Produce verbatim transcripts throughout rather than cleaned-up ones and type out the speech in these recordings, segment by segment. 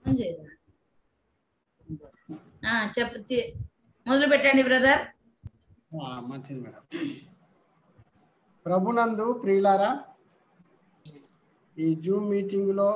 చెప్ప మొదలు పెట్టండి బ్రదర్. మంచిది మేడం. ప్రభునందు ప్రియులారా, ఈ జూమ్ మీటింగ్లో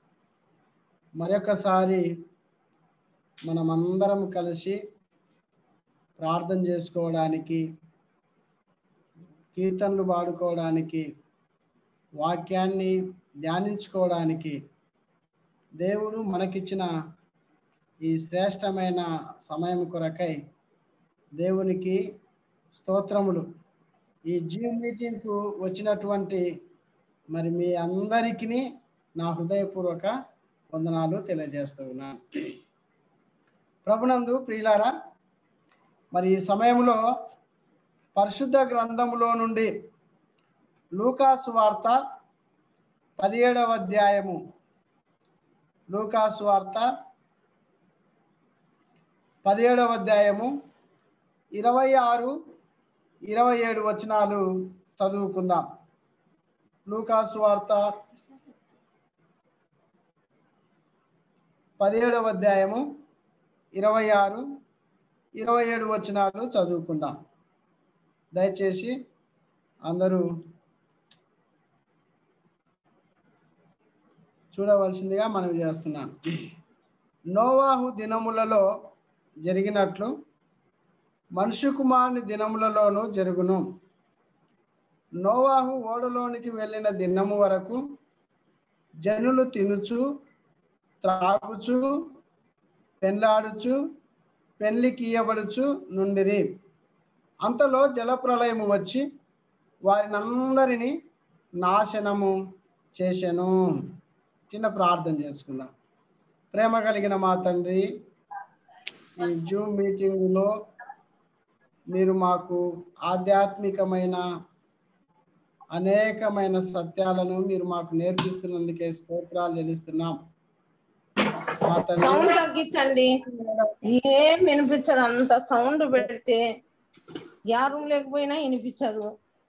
మరొకసారి మనమందరం కలిసి ప్రార్థన చేసుకోవడానికి, కీర్తనలు పాడుకోవడానికి, వాక్యాన్ని ధ్యానించుకోవడానికి దేవుడు మనకిచ్చిన ఈ శ్రేష్టమైన సమయం కొరకై దేవునికి స్తోత్రములు. ఈ జూమ్ మీటింగ్కు వచ్చినటువంటి మరి మీ అందరికీ నా హృదయపూర్వక వందనాలు తెలియజేస్తూ ఉన్నాను. ప్రభునందు ప్రియులారా, మరి ఈ సమయంలో పరిశుద్ధ గ్రంథములో నుండి లూకాసు వార్త పదిహేడవ అధ్యాయము లూకాసు వార్త పదిహేడవ అధ్యాయము ఇరవై ఆరు ఇరవై ఏడు వచనాలు చదువుకుందాం. లూకాసు వార్త పదిహేడవ అధ్యాయము ఇరవై ఆరు ఇరవై ఏడు వచనాలు చదువుకుందాం. దయచేసి అందరూ చూడవలసిందిగా మనవి చేస్తున్నాను. నోవాహు దినములలో జరిగినట్లు మనుష్య కుమారుని దినములలోనూ జరుగును. నోవాహు ఓడలోనికి వెళ్ళిన దినము వరకు జనులు తినుచు త్రాగుచు పెండ్లాడుచు పెళ్లికి ఇయ్యబడుచు నుండిరి. అంతలో జలప్రలయము వచ్చి వారినందరినీ నాశనము చేసెను. చిన్న ప్రార్థన చేసుకుందాం. ప్రేమ కలిగిన మా తండ్రి, ఈ జూమ్ మీటింగ్లో మీరు మాకు ఆధ్యాత్మికమైన అనేకమైన సత్యాలను మీరు మాకు నేర్పిస్తున్నందుకే స్తోత్రాలు చెల్లిస్తున్నాం. సౌండ్ తగ్గించండి, ఏం వినిపించదు. అంత సౌండ్ పెడితే యా రూమ్ లేకపోయినా వినిపించదు.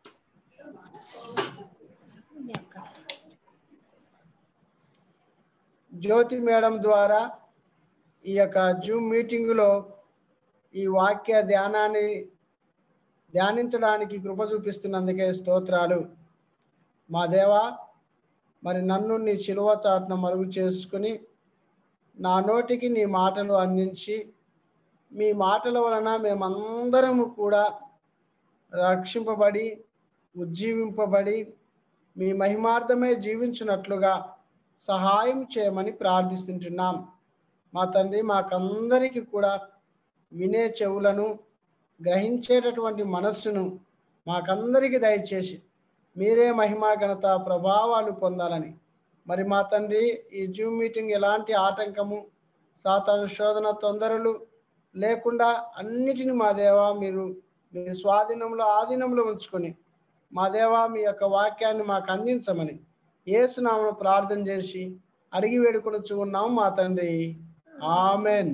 జ్యోతి మేడం ద్వారా ఈ యొక్క జూమ్ మీటింగులో ఈ వాక్య ధ్యానాన్ని ధ్యానించడానికి కృప చూపిస్తున్నందుకే స్తోత్రాలు. మా దేవా, మరి నన్ను నీ శిలువ చాటున మరుగు చేసుకుని నా నోటికి నీ మాటలు అందించి మీ మాటల వలన మేమందరము కూడా రక్షింపబడి ఉజ్జీవింపబడి మీ మహిమార్థమే జీవించినట్లుగా సహాయం చేయమని ప్రార్థిస్తుంటున్నాం. మా తండ్రి, మాకందరికీ కూడా వినే చెవులను, గ్రహించేటటువంటి మనస్సును మాకందరికీ దయచేసి మీరే మహిమా ఘనత ప్రభావాలు పొందాలని, మరి మా తండ్రి ఈ జూమ్ మీటింగ్ ఎలాంటి ఆటంకము, సాతాను శోధన, తొందరలు లేకుండా అన్నిటిని మా దేవా మీరు మీ స్వాధీనంలో ఆధీనంలో ఉంచుకొని మా దేవా మీ యొక్క వాక్యాన్ని మాకు అందించమని యేసునామమున ప్రార్థన చేసి అడిగి వేడుకొనుచు ఉన్నాం మా తండ్రి, ఆమెన్.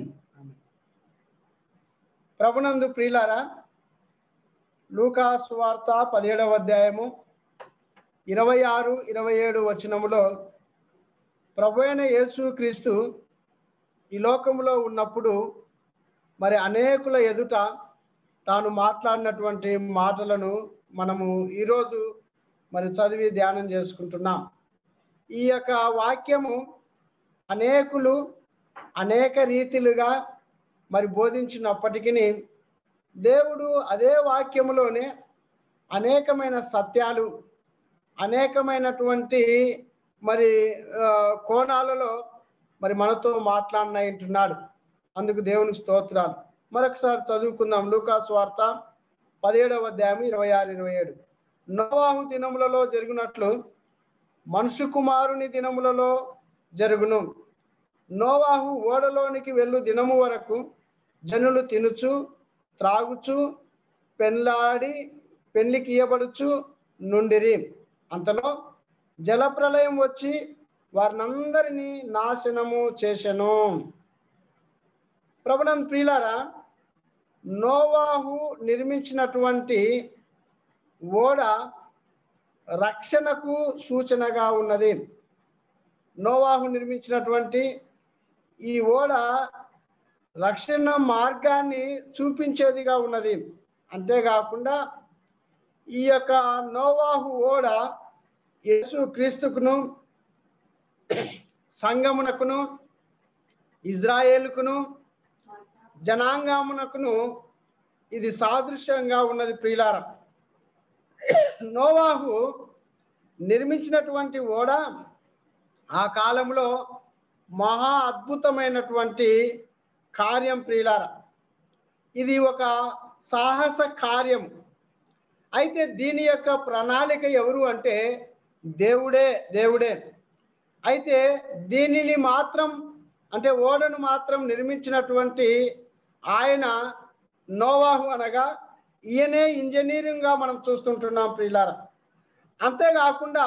ప్రభునందు ప్రియులారా, లూకాసు వార్త పదిహేడవ అధ్యాయము ఇరవై ఆరు ఇరవై ఏడు వచనములో ప్రభు అయిన యేసు క్రీస్తు ఈ లోకంలో ఉన్నప్పుడు మరి అనేకుల ఎదుట తాను మాట్లాడినటువంటి మాటలను మనము ఈరోజు మరి చదివి ధ్యానం చేసుకుంటున్నాం. ఈ యొక్క వాక్యము అనేకులు అనేక రీతిలుగా మరి బోధించినప్పటికీ దేవుడు అదే వాక్యములోనే అనేకమైన సత్యాలు, అనేకమైనటువంటి మరి కోణాలలో మరి మనతో మాట్లాడినట్టున్నాడు. అందుకు దేవునికి స్తోత్రాలు. మరొకసారి చదువుకుందాం. లూకాసు వార్త పదిహేడవ అధ్యాయం ఇరవై ఆరు ఇరవై ఏడు. నోవాహు దినములలో జరుగునట్లు మనుష్య కుమారుని దినములలో జరుగును. నోవాహు ఓడలోనికి వెళ్ళు దినము వరకు జనులు తినుచు త్రాగుచు పెండ్లాడి పెళ్లికి ఇయ్యబడుచు నుండిరి. అంతలో జలప్రలయం వచ్చి వారినందరినీ నాశనము చేసెను. ప్రభునందు ప్రియులారా, నోవాహు నిర్మించినటువంటి ఓడ రక్షణకు సూచనగా ఉన్నది. నోవాహు నిర్మించినటువంటి ఈ ఓడ రక్షణ మార్గాన్ని చూపించేదిగా ఉన్నది. అంతేకాకుండా ఈ యొక్క నోవాహు ఓడ యేసు క్రీస్తుకును సంగమునకును ఇజ్రాయేలుకును జనాంగమునకును ఇది సాదృశ్యంగా ఉన్నది. ప్రియులారా, నోవాహు నిర్మించినటువంటి ఓడ ఆ కాలంలో మహా అద్భుతమైనటువంటి కార్యం. ప్రియులారా, ఇది ఒక సాహస కార్యం. అయితే దీని యొక్క ప్రణాళిక ఎవరు అంటే దేవుడే దేవుడే అయితే దీనిని మాత్రం అంటే ఓడను మాత్రం నిర్మించినటువంటి ఆయన నోవాహు అనగా ఈయనే ఇంజనీరింగ్గా మనం చూస్తుంటున్నాం. ప్రియులారా, అంతేకాకుండా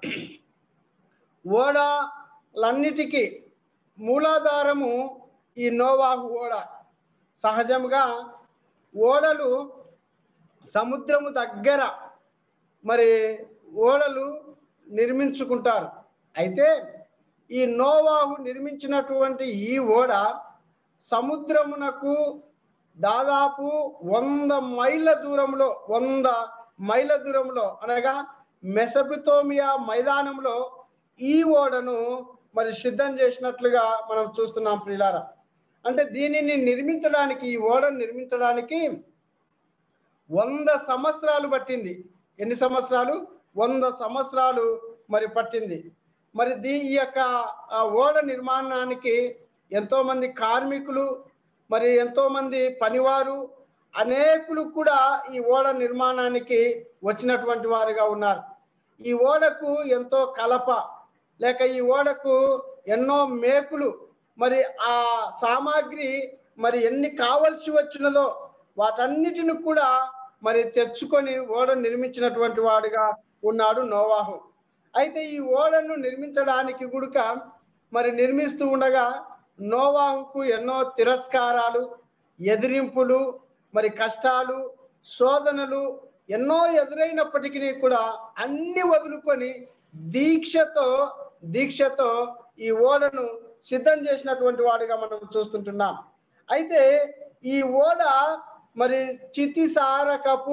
ఓడలన్నిటికీ మూలాధారము ఈ నోవాహు ఓడ. సహజంగా ఓడలు సముద్రము దగ్గర మరి ఓడలు నిర్మించుకుంటారు. అయితే ఈ నోవాహు నిర్మించినటువంటి ఈ ఓడ సముద్రమునకు దాదాపు వంద మైళ్ళ దూరంలో వంద మైళ్ళ దూరంలో అనగా మెసొపొతేమియా మైదానంలో ఈ ఓడను మరి సిద్ధం చేసినట్లుగా మనం చూస్తున్నాం. ప్రియులారా, అంటే దీనిని నిర్మించడానికి ఈ ఓడను నిర్మించడానికి వంద సంవత్సరాలు పట్టింది. ఎన్ని సంవత్సరాలు? వంద సంవత్సరాలు మరి పట్టింది. మరి దీ ఈ యొక్క ఓడ నిర్మాణానికి ఎంతో మంది కార్మికులు మరి ఎంతో మంది పనివారు అనేకులు కూడా ఈ ఓడ నిర్మాణానికి వచ్చినటువంటి వారుగా ఉన్నారు. ఈ ఓడకు ఎంతో కలప లేక ఈ ఓడకు ఎన్నో మేకులు మరి ఆ సామాగ్రి మరి ఎన్ని కావలసి వచ్చినదో వాటన్నిటిని కూడా మరి తెచ్చుకొని ఓడ నిర్మించినటువంటి వాడుగా ఉన్నాడు నోవాహు. అయితే ఈ ఓడను నిర్మించడానికి గుడుక మరి నిర్మిస్తూ ఉండగా నోవాహుకు ఎన్నో తిరస్కారాలు, ఎదిరింపులు, మరి కష్టాలు, శోధనలు ఎన్నో ఎదురైనప్పటికీ కూడా అన్ని వదులుకొని దీక్షతో దీక్షతో ఈ ఓడను సిద్ధం చేసినటువంటి వాడుగా మనం చూస్తుంటున్నాం. అయితే ఈ ఓడ మరి చితిసారకపు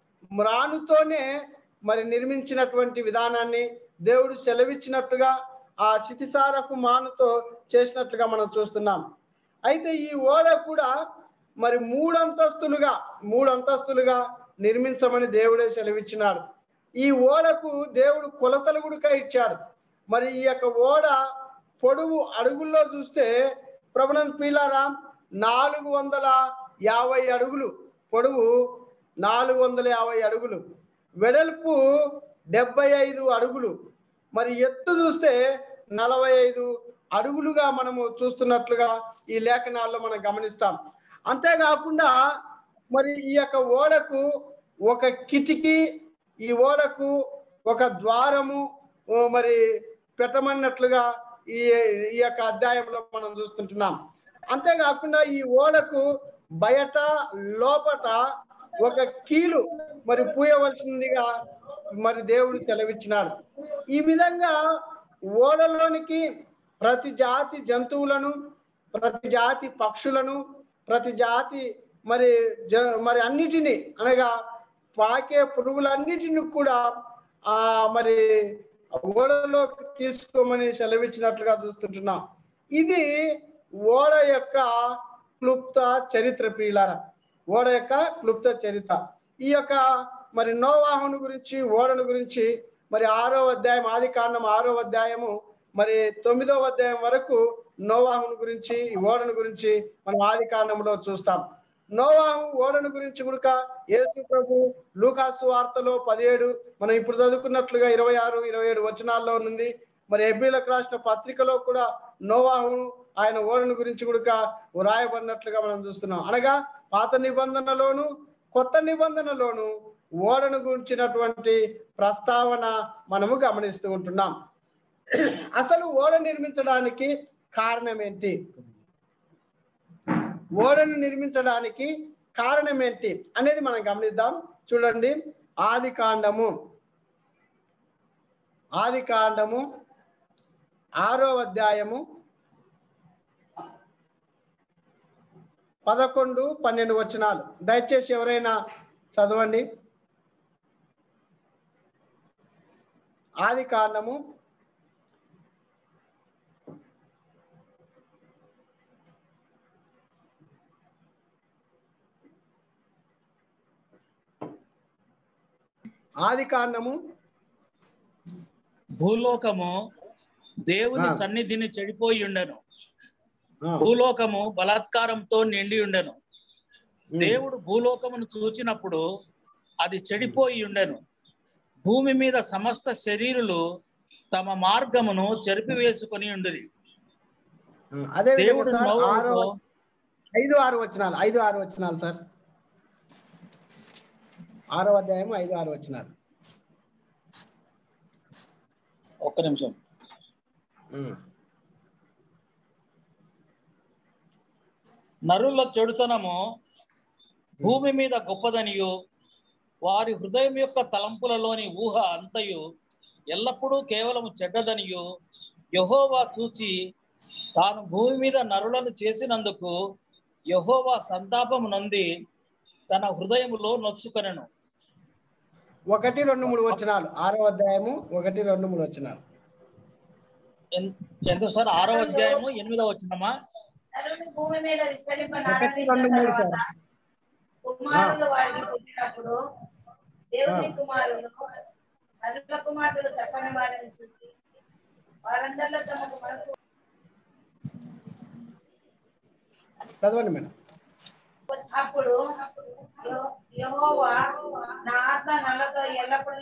మ్రానుతోనే మరి నిర్మించినటువంటి విధానాన్ని దేవుడు సెలవిచ్చినట్టుగా ఆ చితిసారపు మానుతో చేసినట్లుగా మనం చూస్తున్నాం. అయితే ఈ ఓడ కూడా మరి మూడంతస్తులుగా మూడంతస్తులుగా నిర్మించమని దేవుడే సెలవిచ్చినాడు. ఈ ఓడకు దేవుడు కొలతలు కూడా ఇచ్చాడు. మరి ఈ యొక్క ఓడ పొడవు అడుగుల్లో చూస్తే ప్రభునంద్ ప్రియులారా నాలుగు వందల యాభై అడుగులు పొడవు, నాలుగు వందల యాభై అడుగులు వెడల్పు, డెబ్బై ఐదు అడుగులు, మరి ఎత్తు చూస్తే నలభై ఐదు అడుగులుగా మనము చూస్తున్నట్లుగా ఈ లేఖనాల్లో మనం గమనిస్తాం. అంతేకాకుండా మరి ఈ యొక్క ఓడకు ఒక కిటికీ, ఈ ఓడకు ఒక ద్వారము మరి పెట్టమన్నట్లుగా ఈ ఈ యొక్క అధ్యాయంలో మనం చూస్తుంటున్నాం. అంతేకాకుండా ఈ ఓడకు బయట లోపట ఒక కీలు మరి పూయవలసిందిగా మరి దేవుడు సెలవిచ్చినాడు. ఈ విధంగా ఓడలోనికి ప్రతి జాతి జంతువులను, ప్రతి జాతి పక్షులను, ప్రతి జాతి మరి జ మరి అన్నిటినీ అనగా పాకే పురుగులన్నిటిని కూడా ఆ మరి ఓడలో తీసుకోమని సెలవిచ్చినట్లుగా చూస్తుంటున్నాం. ఇది ఓడ యొక్క క్లుప్త చరిత్ర. ప్రియులారా, ఓడ యొక్క క్లుప్త చరిత్ర. ఈ యొక్క మరి నోవాహును గురించి, ఓడను గురించి మరి ఆరో అధ్యాయం, ఆది కాండం ఆరో అధ్యాయము మరి తొమ్మిదవ అధ్యాయం వరకు నోవాహును గురించి, ఈ ఓడను గురించి మనం ఆది కాండంలో చూస్తాం. నోవాహు ఓడను గురించి కూడా యేసు ప్రభు లూకాసు వార్తలో పదిహేడు మనం ఇప్పుడు చదువుకున్నట్లుగా ఇరవై ఆరు ఇరవై ఏడు వచనాల్లో ఉంది. మరి హెబ్రీలకు రాసిన పత్రికలో కూడా నోవాహు ఆయన ఓడను గురించి కూడా వ్రాయబడినట్లుగా మనం చూస్తున్నాం. అనగా పాత నిబంధనలోను కొత్త నిబంధనలోను ఓడను గురించినటువంటి ప్రస్తావన మనము గమనిస్తూ ఉంటున్నాం. అసలు ఓడ నిర్మించడానికి కారణం ఏంటి? ఓడను నిర్మించడానికి కారణం ఏంటి అనేది మనం గమనిద్దాం. చూడండి, ఆది కాండము ఆది కాండము ఆరో అధ్యాయము పదకొండు పన్నెండు వచనాలు దయచేసి ఎవరైనా చదవండి. ఆది కాండము ఆది కాండము భూలోకము దేవుని సన్నిధిని చెడిపోయి ఉండెను. భూలోకము బలాత్కారంతో నిండి ఉండెను. దేవుడు భూలోకమును చూచినప్పుడు అది చెడిపోయి ఉండెను. భూమి మీద సమస్త శరీరులు తమ మార్గమును చెరిపివేసుకొని ఉండిరి. అదే దేవుడు ఆరో ఐదు ఆరు వచనాలు ఐదు ఆరు వచనాలు సార్. ఆరో అధ్యాయం ఐదు ఆరు వచనాలు. ఒక్క నిమిషం. నరుల చెడుతనము భూమి మీద గొప్పదనియు వారి హృదయం యొక్క తలంపులలోని ఊహ అంతయు ఎల్లప్పుడూ కేవలం చెడ్డదనియు యెహోవా చూచి తాను భూమి మీద నరులను చేసినందుకు యెహోవా సంతాపము నొంది తన హృదయములో నొచ్చుకొనెను. ఒకటి రెండు మూడు వచనాలు. ఆరో అధ్యాయము ఒకటి రెండు మూడు వచనాలు. ఎంత సార్? ఆరో అధ్యాయము ఎనిమిదో వచనమా? భూమి మీద కుమారులు వారికి పుట్టినప్పుడు దేవుని కుమారులు నరుల కుమారులు చెప్పని వారిని చూసి వారందరిలో తమకు మనసు చదవండి మేడం. అప్పుడు యెహోవా నా ఆత్మ నల్లతో ఎల్లప్పుడూ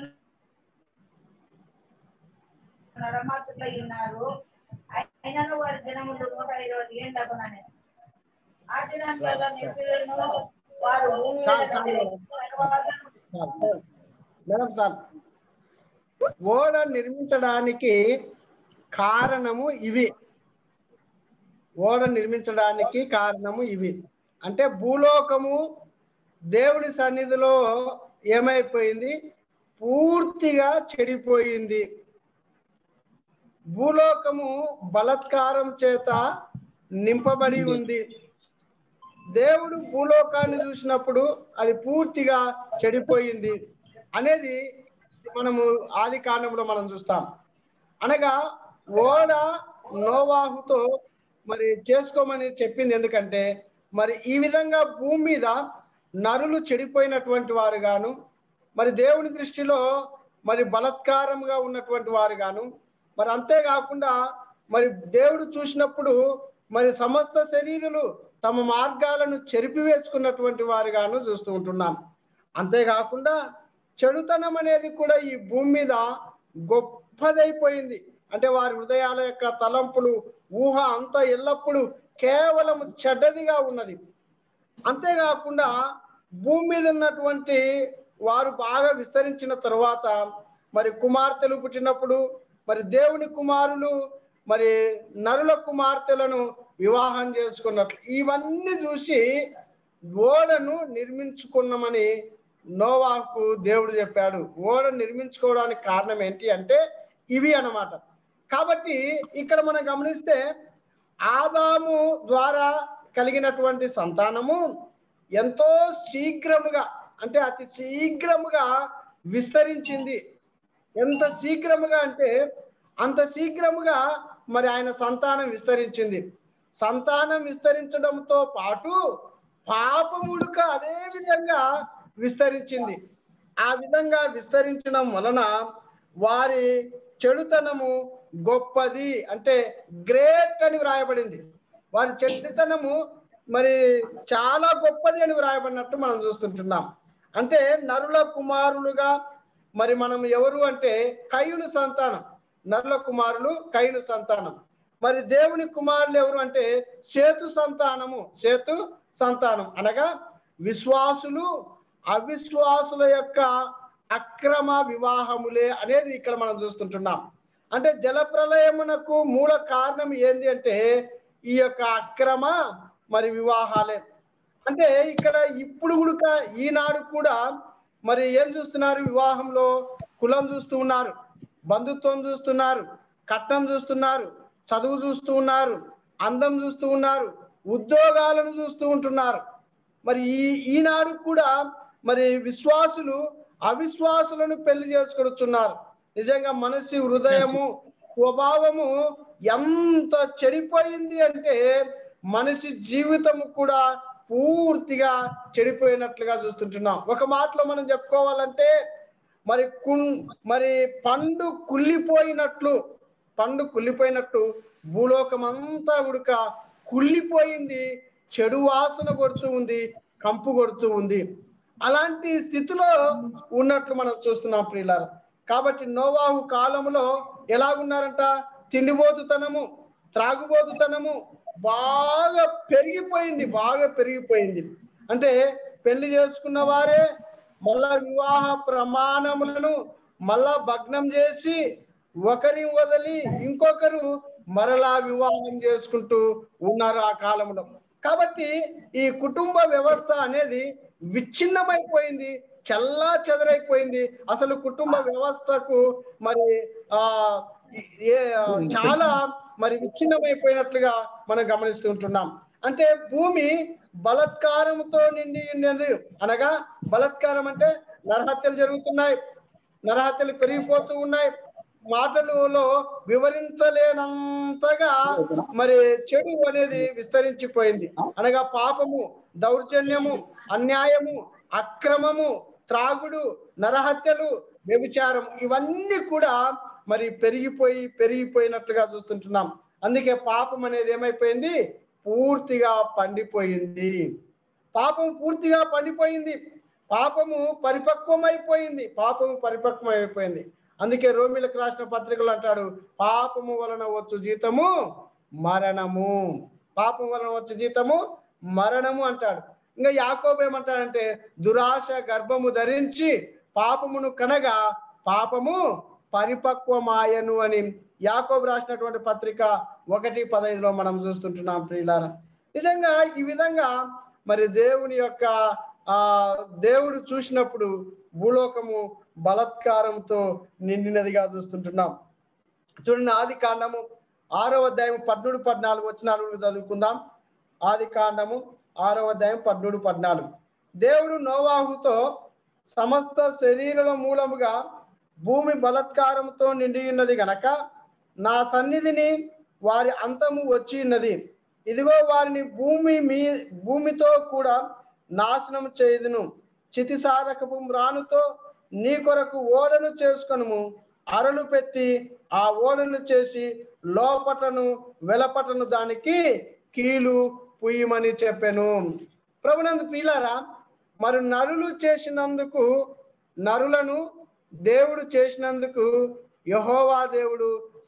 నరమాతులై ఉన్నారు, అయినను వారి దినములు నూట ఇరవై ఏళ్ళు అగునని. ఆ దినాలలో నిపుణులను వారు మేడం సార్, ఓడ నిర్మించడానికి కారణము ఇవి. ఓడ నిర్మించడానికి కారణము ఇవి అంటే భూలోకము దేవుడి సన్నిధిలో ఏమైపోయింది? పూర్తిగా చెడిపోయింది. భూలోకము బలాత్కారం చేత నింపబడి ఉంది. దేవుడు భూలోకాన్ని చూసినప్పుడు అది పూర్తిగా చెడిపోయింది అనేది మనము ఆది కాండంలో మనం చూస్తాం. అనగా ఓడ నోవాహుతో మరి చేసుకోమని చెప్పింది ఎందుకంటే మరి ఈ విధంగా భూమి మీద నరులు చెడిపోయినటువంటి వారు గాను, మరి దేవుని దృష్టిలో మరి బలాత్కారంగా ఉన్నటువంటి వారు గాను, మరి అంతేకాకుండా మరి దేవుడు చూసినప్పుడు మరి సమస్త శరీరులు తమ మార్గాలను చెరిపివేసుకున్నటువంటి వారుగాను చూస్తూ ఉంటున్నాం. అంతేకాకుండా చెడుతనం అనేది కూడా ఈ భూమి మీద గొప్పదైపోయింది. అంటే వారి హృదయాల యొక్క తలంపులు ఊహ అంతా ఎల్లప్పుడూ కేవలం చెడ్డదిగా ఉన్నది. అంతేకాకుండా భూమి మీద ఉన్నటువంటి వారు బాగా విస్తరించిన తరువాత మరి కుమార్తెలు పుట్టినప్పుడు మరి దేవుని కుమారులు మరి నరుల కుమార్తెలను వివాహం చేసుకున్నట్లు ఇవన్నీ చూసి ఓడను నిర్మించుకున్నామని నోవాహుకు దేవుడు చెప్పాడు. ఓడ నిర్మించుకోవడానికి కారణం ఏంటి అంటే ఇవి అన్నమాట. కాబట్టి ఇక్కడ మనం గమనిస్తే ఆదాము ద్వారా కలిగినటువంటి సంతానము ఎంతో శీఘ్రముగా అంటే అతి శీఘ్రముగా విస్తరించింది. ఎంత శీఘ్రముగా అంటే అంత శీఘ్రముగా మరి ఆయన సంతానం విస్తరించింది. సంతానం విస్తరించడంతో పాటు పాపముడుక అదే విధంగా విస్తరించింది. ఆ విధంగా విస్తరించడం వలన వారి చెడుతనము గొప్పది అంటే గ్రేట్ అని వ్రాయబడింది. వారి చెడుతనము మరి చాలా గొప్పది అని వ్రాయబడినట్టు మనం చూస్తుంటున్నాం. అంటే నరుల కుమారులుగా మరి మనం ఎవరు అంటే కయీను సంతానం. నరుల కుమారులు కయీను సంతానం. మరి దేవుని కుమారులు ఎవరు అంటే సేతు సంతానము. సేతు సంతానం అనగా విశ్వాసులు అవిశ్వాసుల యొక్క అక్రమ వివాహములే అనేది ఇక్కడ మనం చూస్తుంటున్నాం. అంటే జలప్రలయమునకు మూల కారణం ఏంది అంటే ఈ యొక్క అక్రమ మరి వివాహాలే. అంటే ఇక్కడ ఇప్పుడు కూడా ఈనాడు కూడా మరి ఏం చూస్తున్నారు? వివాహంలో కులం చూస్తూ ఉన్నారు, బంధుత్వం చూస్తున్నారు, కట్నం చూస్తున్నారు, చదువు చూస్తూ ఉన్నారు, అందం చూస్తూ ఉన్నారు, ఉద్యోగాలను చూస్తూ ఉంటున్నారు. మరి ఈ ఈనాడు కూడా మరి విశ్వాసులు అవిశ్వాసులను పెళ్లి చేసుకొనుచున్నారు. నిజంగా మనిషి హృదయము స్వభావము ఎంత చెడిపోయింది అంటే మనిషి జీవితము కూడా పూర్తిగా చెడిపోయినట్లుగా చూస్తుంటున్నాం. ఒక మాటలో మనం చెప్పుకోవాలంటే మరి కున్ మరి పండు కుళ్ళిపోయినట్లు పండు కుళ్ళిపోయినట్టు భూలోకం అంతా ఉడక కుళ్ళిపోయింది, చెడు వాసన కొడుతూ ఉంది, కంపు కొడుతూ ఉంది. అలాంటి స్థితిలో ఉన్నట్లు మనం చూస్తున్నాం ప్రియులారా. కాబట్టి నోవాహు కాలంలో ఎలా ఉన్నారంట? తిండిబోతుతనము, త్రాగుబోతుతనము బాగా పెరిగిపోయింది బాగా పెరిగిపోయింది అంటే పెళ్లి చేసుకున్న వారే మళ్ళా వివాహ ప్రమాణములను మళ్ళా భగ్నం చేసి ఒకరిని వదిలి ఇంకొకరు మరలా వివాహం చేసుకుంటూ ఉన్నారు ఆ కాలంలో. కాబట్టి ఈ కుటుంబ వ్యవస్థ అనేది విచ్ఛిన్నమైపోయింది, చల్లా చెదరైపోయింది. అసలు కుటుంబ వ్యవస్థకు మరి ఆ ఏ చాలా మరి విచ్ఛిన్నమైపోయినట్లుగా మనం గమనిస్తూ ఉంటున్నాం. అంటే భూమి బలత్కారంతో నిండి ఉన్నది. అనగా బలత్కారం అంటే నరహత్యలు జరుగుతున్నాయి, నరహత్యలు పెరిగిపోతూ ఉన్నాయి. మాటలలో వివరించలేనంతగా మరి చెడు అనేది విస్తరించిపోయింది. అనగా పాపము, దౌర్జన్యము, అన్యాయము, అక్రమము, త్రాగుడు, నరహత్యలు, వ్యభిచారం ఇవన్నీ కూడా మరి పెరిగిపోయి పెరిగిపోయినట్లుగా చూస్తుంటున్నాం. అందుకే పాపం అనేది ఏమైపోయింది? పూర్తిగా పండిపోయింది. పాపం పూర్తిగా పండిపోయింది. పాపము పరిపక్వమైపోయింది. పాపము పరిపక్వమైపోయింది. అందుకే రోమిలకు రాసిన పత్రికలు అంటాడు, పాపము వలన వచ్చు జీతము మరణము. పాపం వలన వచ్చు జీతము మరణము అంటాడు. ఇంకా యాకోబు ఏమంటాడంటే, దురాశ గర్భము ధరించి పాపమును కనగా పాపము పరిపక్వమాయను అని యాకోబు రాసినటువంటి పత్రిక ఒకటి పదహైదులో మనం చూస్తుంటున్నాం ప్రియులారా. నిజంగా ఈ విధంగా మరి దేవుని యొక్క ఆ దేవుడు చూసినప్పుడు భూలోకము బలత్కారంతో నిండినదిగా చూస్తుంటున్నాం. చూడండి, ఆది కాండము ఆరో అధ్యాయం పద్మూడు పద్నాలుగు వచనాలు చదువుకుందాం. ఆది కాండము ఆరో అధ్యాయం పద్మూడు పద్నాలుగు. దేవుడు నోవాహుతో సమస్త శరీరుల మూలముగా భూమి బలత్కారంతో నిండి ఉన్నది గనక నా సన్నిధిని వారి అంతము వచ్చి ఉన్నది. ఇదిగో వారిని భూమి మీ భూమితో కూడా నాశనం చేయుదును. చితిసారకపు మ్రానుతో నీ కొరకు ఓడను చేసుకొనుము. అరలు పెట్టి ఆ ఓడను చేసి లోపటను వెలపటను దానికి కీలు పుయ్యమని చెప్పాను. ప్రభునందు ప్రియులారా, మరి నరులు చేసినందుకు నరులను దేవుడు చేసినందుకు యెహోవా దేవుడు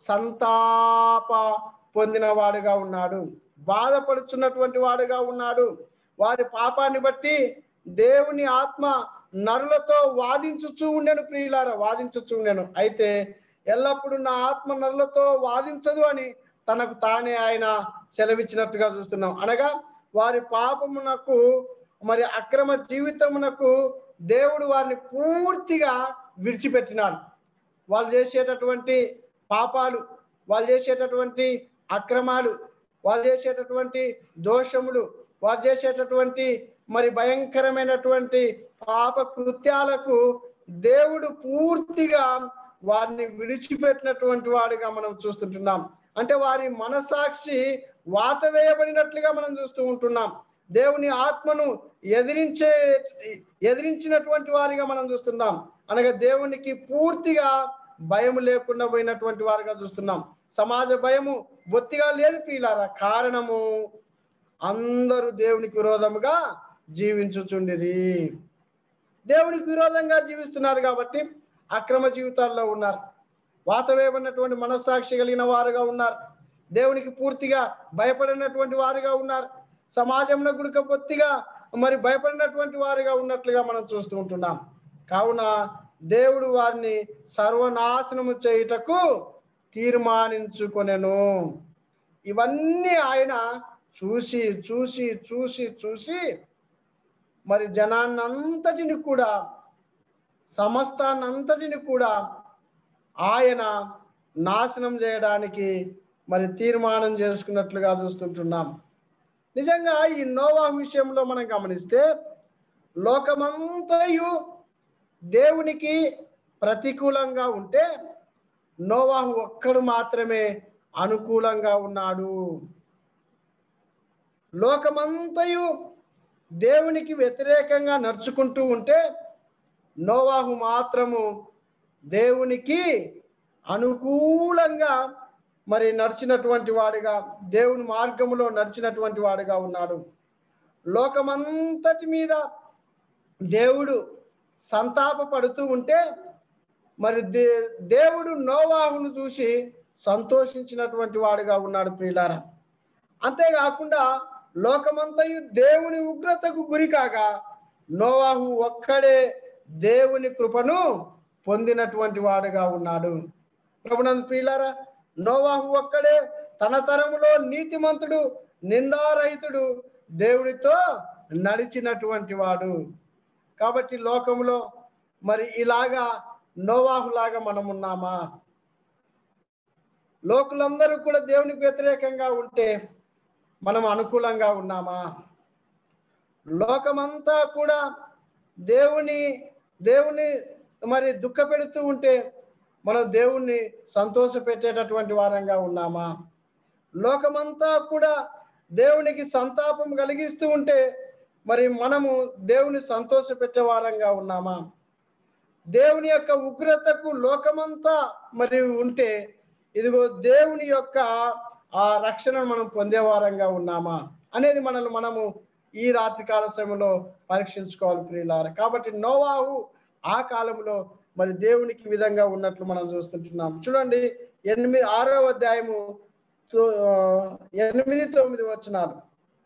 సంతాప పొందిన వాడుగా ఉన్నాడు, బాధపడుచున్నటువంటి వాడుగా ఉన్నాడు. వారి పాపాన్ని బట్టి దేవుని ఆత్మ నరులతో వాదించుచూ ఉండెను ప్రియులారా, వాదించుచూ ఉండెను. అయితే ఎల్లప్పుడూ నా ఆత్మ నరులతో వాదించదు అని తనకు తానే ఆయన సెలవిచ్చినట్టుగా చూస్తున్నాం. అనగా వారి పాపమునకు మరి అక్రమ జీవితమునకు దేవుడు వారిని పూర్తిగా విడిచిపెట్టినాడు. వాళ్ళు చేసేటటువంటి పాపాలు, వాళ్ళు చేసేటటువంటి అక్రమాలు, వాళ్ళు చేసేటటువంటి దోషములు, వారు చేసేటటువంటి మరి భయంకరమైనటువంటి పాప కృత్యాలకు దేవుడు పూర్తిగా వారిని విడిచిపెట్టినటువంటి వాడిగా మనం చూస్తుంటున్నాం. అంటే వారి మనసాక్షి వాత వేయబడినట్లుగా మనం చూస్తూ ఉంటున్నాం. దేవుని ఆత్మను ఎదిరించే ఎదిరించినటువంటి వారిగా మనం చూస్తున్నాం. అనగా దేవునికి పూర్తిగా భయం లేకుండా పోయినటువంటి వారిగా చూస్తున్నాం. సమాజ భయము బొత్తిగా లేదు ప్రియులారా. కారణము అందరూ దేవునికి విరోధముగా జీవించుచుండిరి. దేవునికి విరోధంగా జీవిస్తున్నారు కాబట్టి అక్రమ జీవితాల్లో ఉన్నారు. వాత వేయబడినటువంటి మనస్సాక్షి కలిగిన వారుగా ఉన్నారు. దేవునికి పూర్తిగా భయపడినటువంటి వారుగా ఉన్నారు. సమాజంలో గుడిక బొత్తిగా మరి భయపడినటువంటి వారుగా ఉన్నట్లుగా మనం చూస్తూ ఉంటున్నాం. కావున దేవుడు వారిని సర్వనాశనము చేయుటకు తీర్మానించుకొనెను. ఇవన్నీ ఆయన చూసి చూసి చూసి చూసి మరి జనాన్నంతటిని కూడా సమస్తాన్నంతటిని కూడా ఆయన నాశనం చేయడానికి మరి తీర్మానం చేసుకున్నట్లుగా చూస్తుంటున్నాం. నిజంగా ఈ నోవాహు విషయంలో మనం గమనిస్తే లోకమంతయు దేవునికి ప్రతికూలంగా ఉంటే నోవాహు ఒక్కడు మాత్రమే అనుకూలంగా ఉన్నాడు. లోకమంతయు దేవునికి వ్యతిరేకంగా నడుచుకుంటూ ఉంటే నోవాహు మాత్రము దేవునికి అనుకూలంగా మరి నడిచినటువంటి వాడిగా, దేవుని మార్గములో నడిచినటువంటి వాడిగా ఉన్నాడు. లోకమంతటి మీద దేవుడు సంతాప పడుతూ ఉంటే మరి దే దేవుడు నోవాహును చూసి సంతోషించినటువంటి వాడిగా ఉన్నాడు ప్రియులారా. అంతేకాకుండా లోకమంతయు దేవుని ఉగ్రతకు గురి కాగా నోవాహు ఒక్కడే దేవుని కృపను పొందినటువంటి వాడుగా ఉన్నాడు. ప్రభునందు ప్రియులారా, నోవాహు ఒక్కడే తన తరములో నీతిమంతుడు, నిందారహితుడు, దేవునితో నడిచినటువంటి వాడు. కాబట్టి లోకంలో మరి ఇలాగా నోవాహు లాగా మనం ఉన్నామా? లోకులందరూ కూడా దేవునికి వ్యతిరేకంగా ఉంటే మనం అనుకూలంగా ఉన్నామా? లోకమంతా కూడా దేవుని దేవుని మరి దుఃఖ పెడుతూ ఉంటే మనం దేవుణ్ణి సంతోష పెట్టేటటువంటి వారంగా ఉన్నామా? లోకమంతా కూడా దేవునికి సంతాపం కలిగిస్తూ ఉంటే మరి మనము దేవుని సంతోష పెట్టే వారంగా ఉన్నామా? దేవుని యొక్క ఉగ్రతకు లోకమంతా మరి ఉంటే ఇదిగో దేవుని యొక్క ఆ రక్షణను మనం పొందేవారంగా ఉన్నామా అనేది మనల్ని మనము ఈ రాత్రికాల సమయంలో పరీక్షించుకోవాలి ప్రియులారా. కాబట్టి నోవాహు ఆ కాలంలో మరి దేవునికి విధంగా ఉన్నట్లు మనం చూస్తుంటున్నాం. చూడండి, ఎనిమిది ఆరో అధ్యాయము ఎనిమిది తొమ్మిది వచనాలు.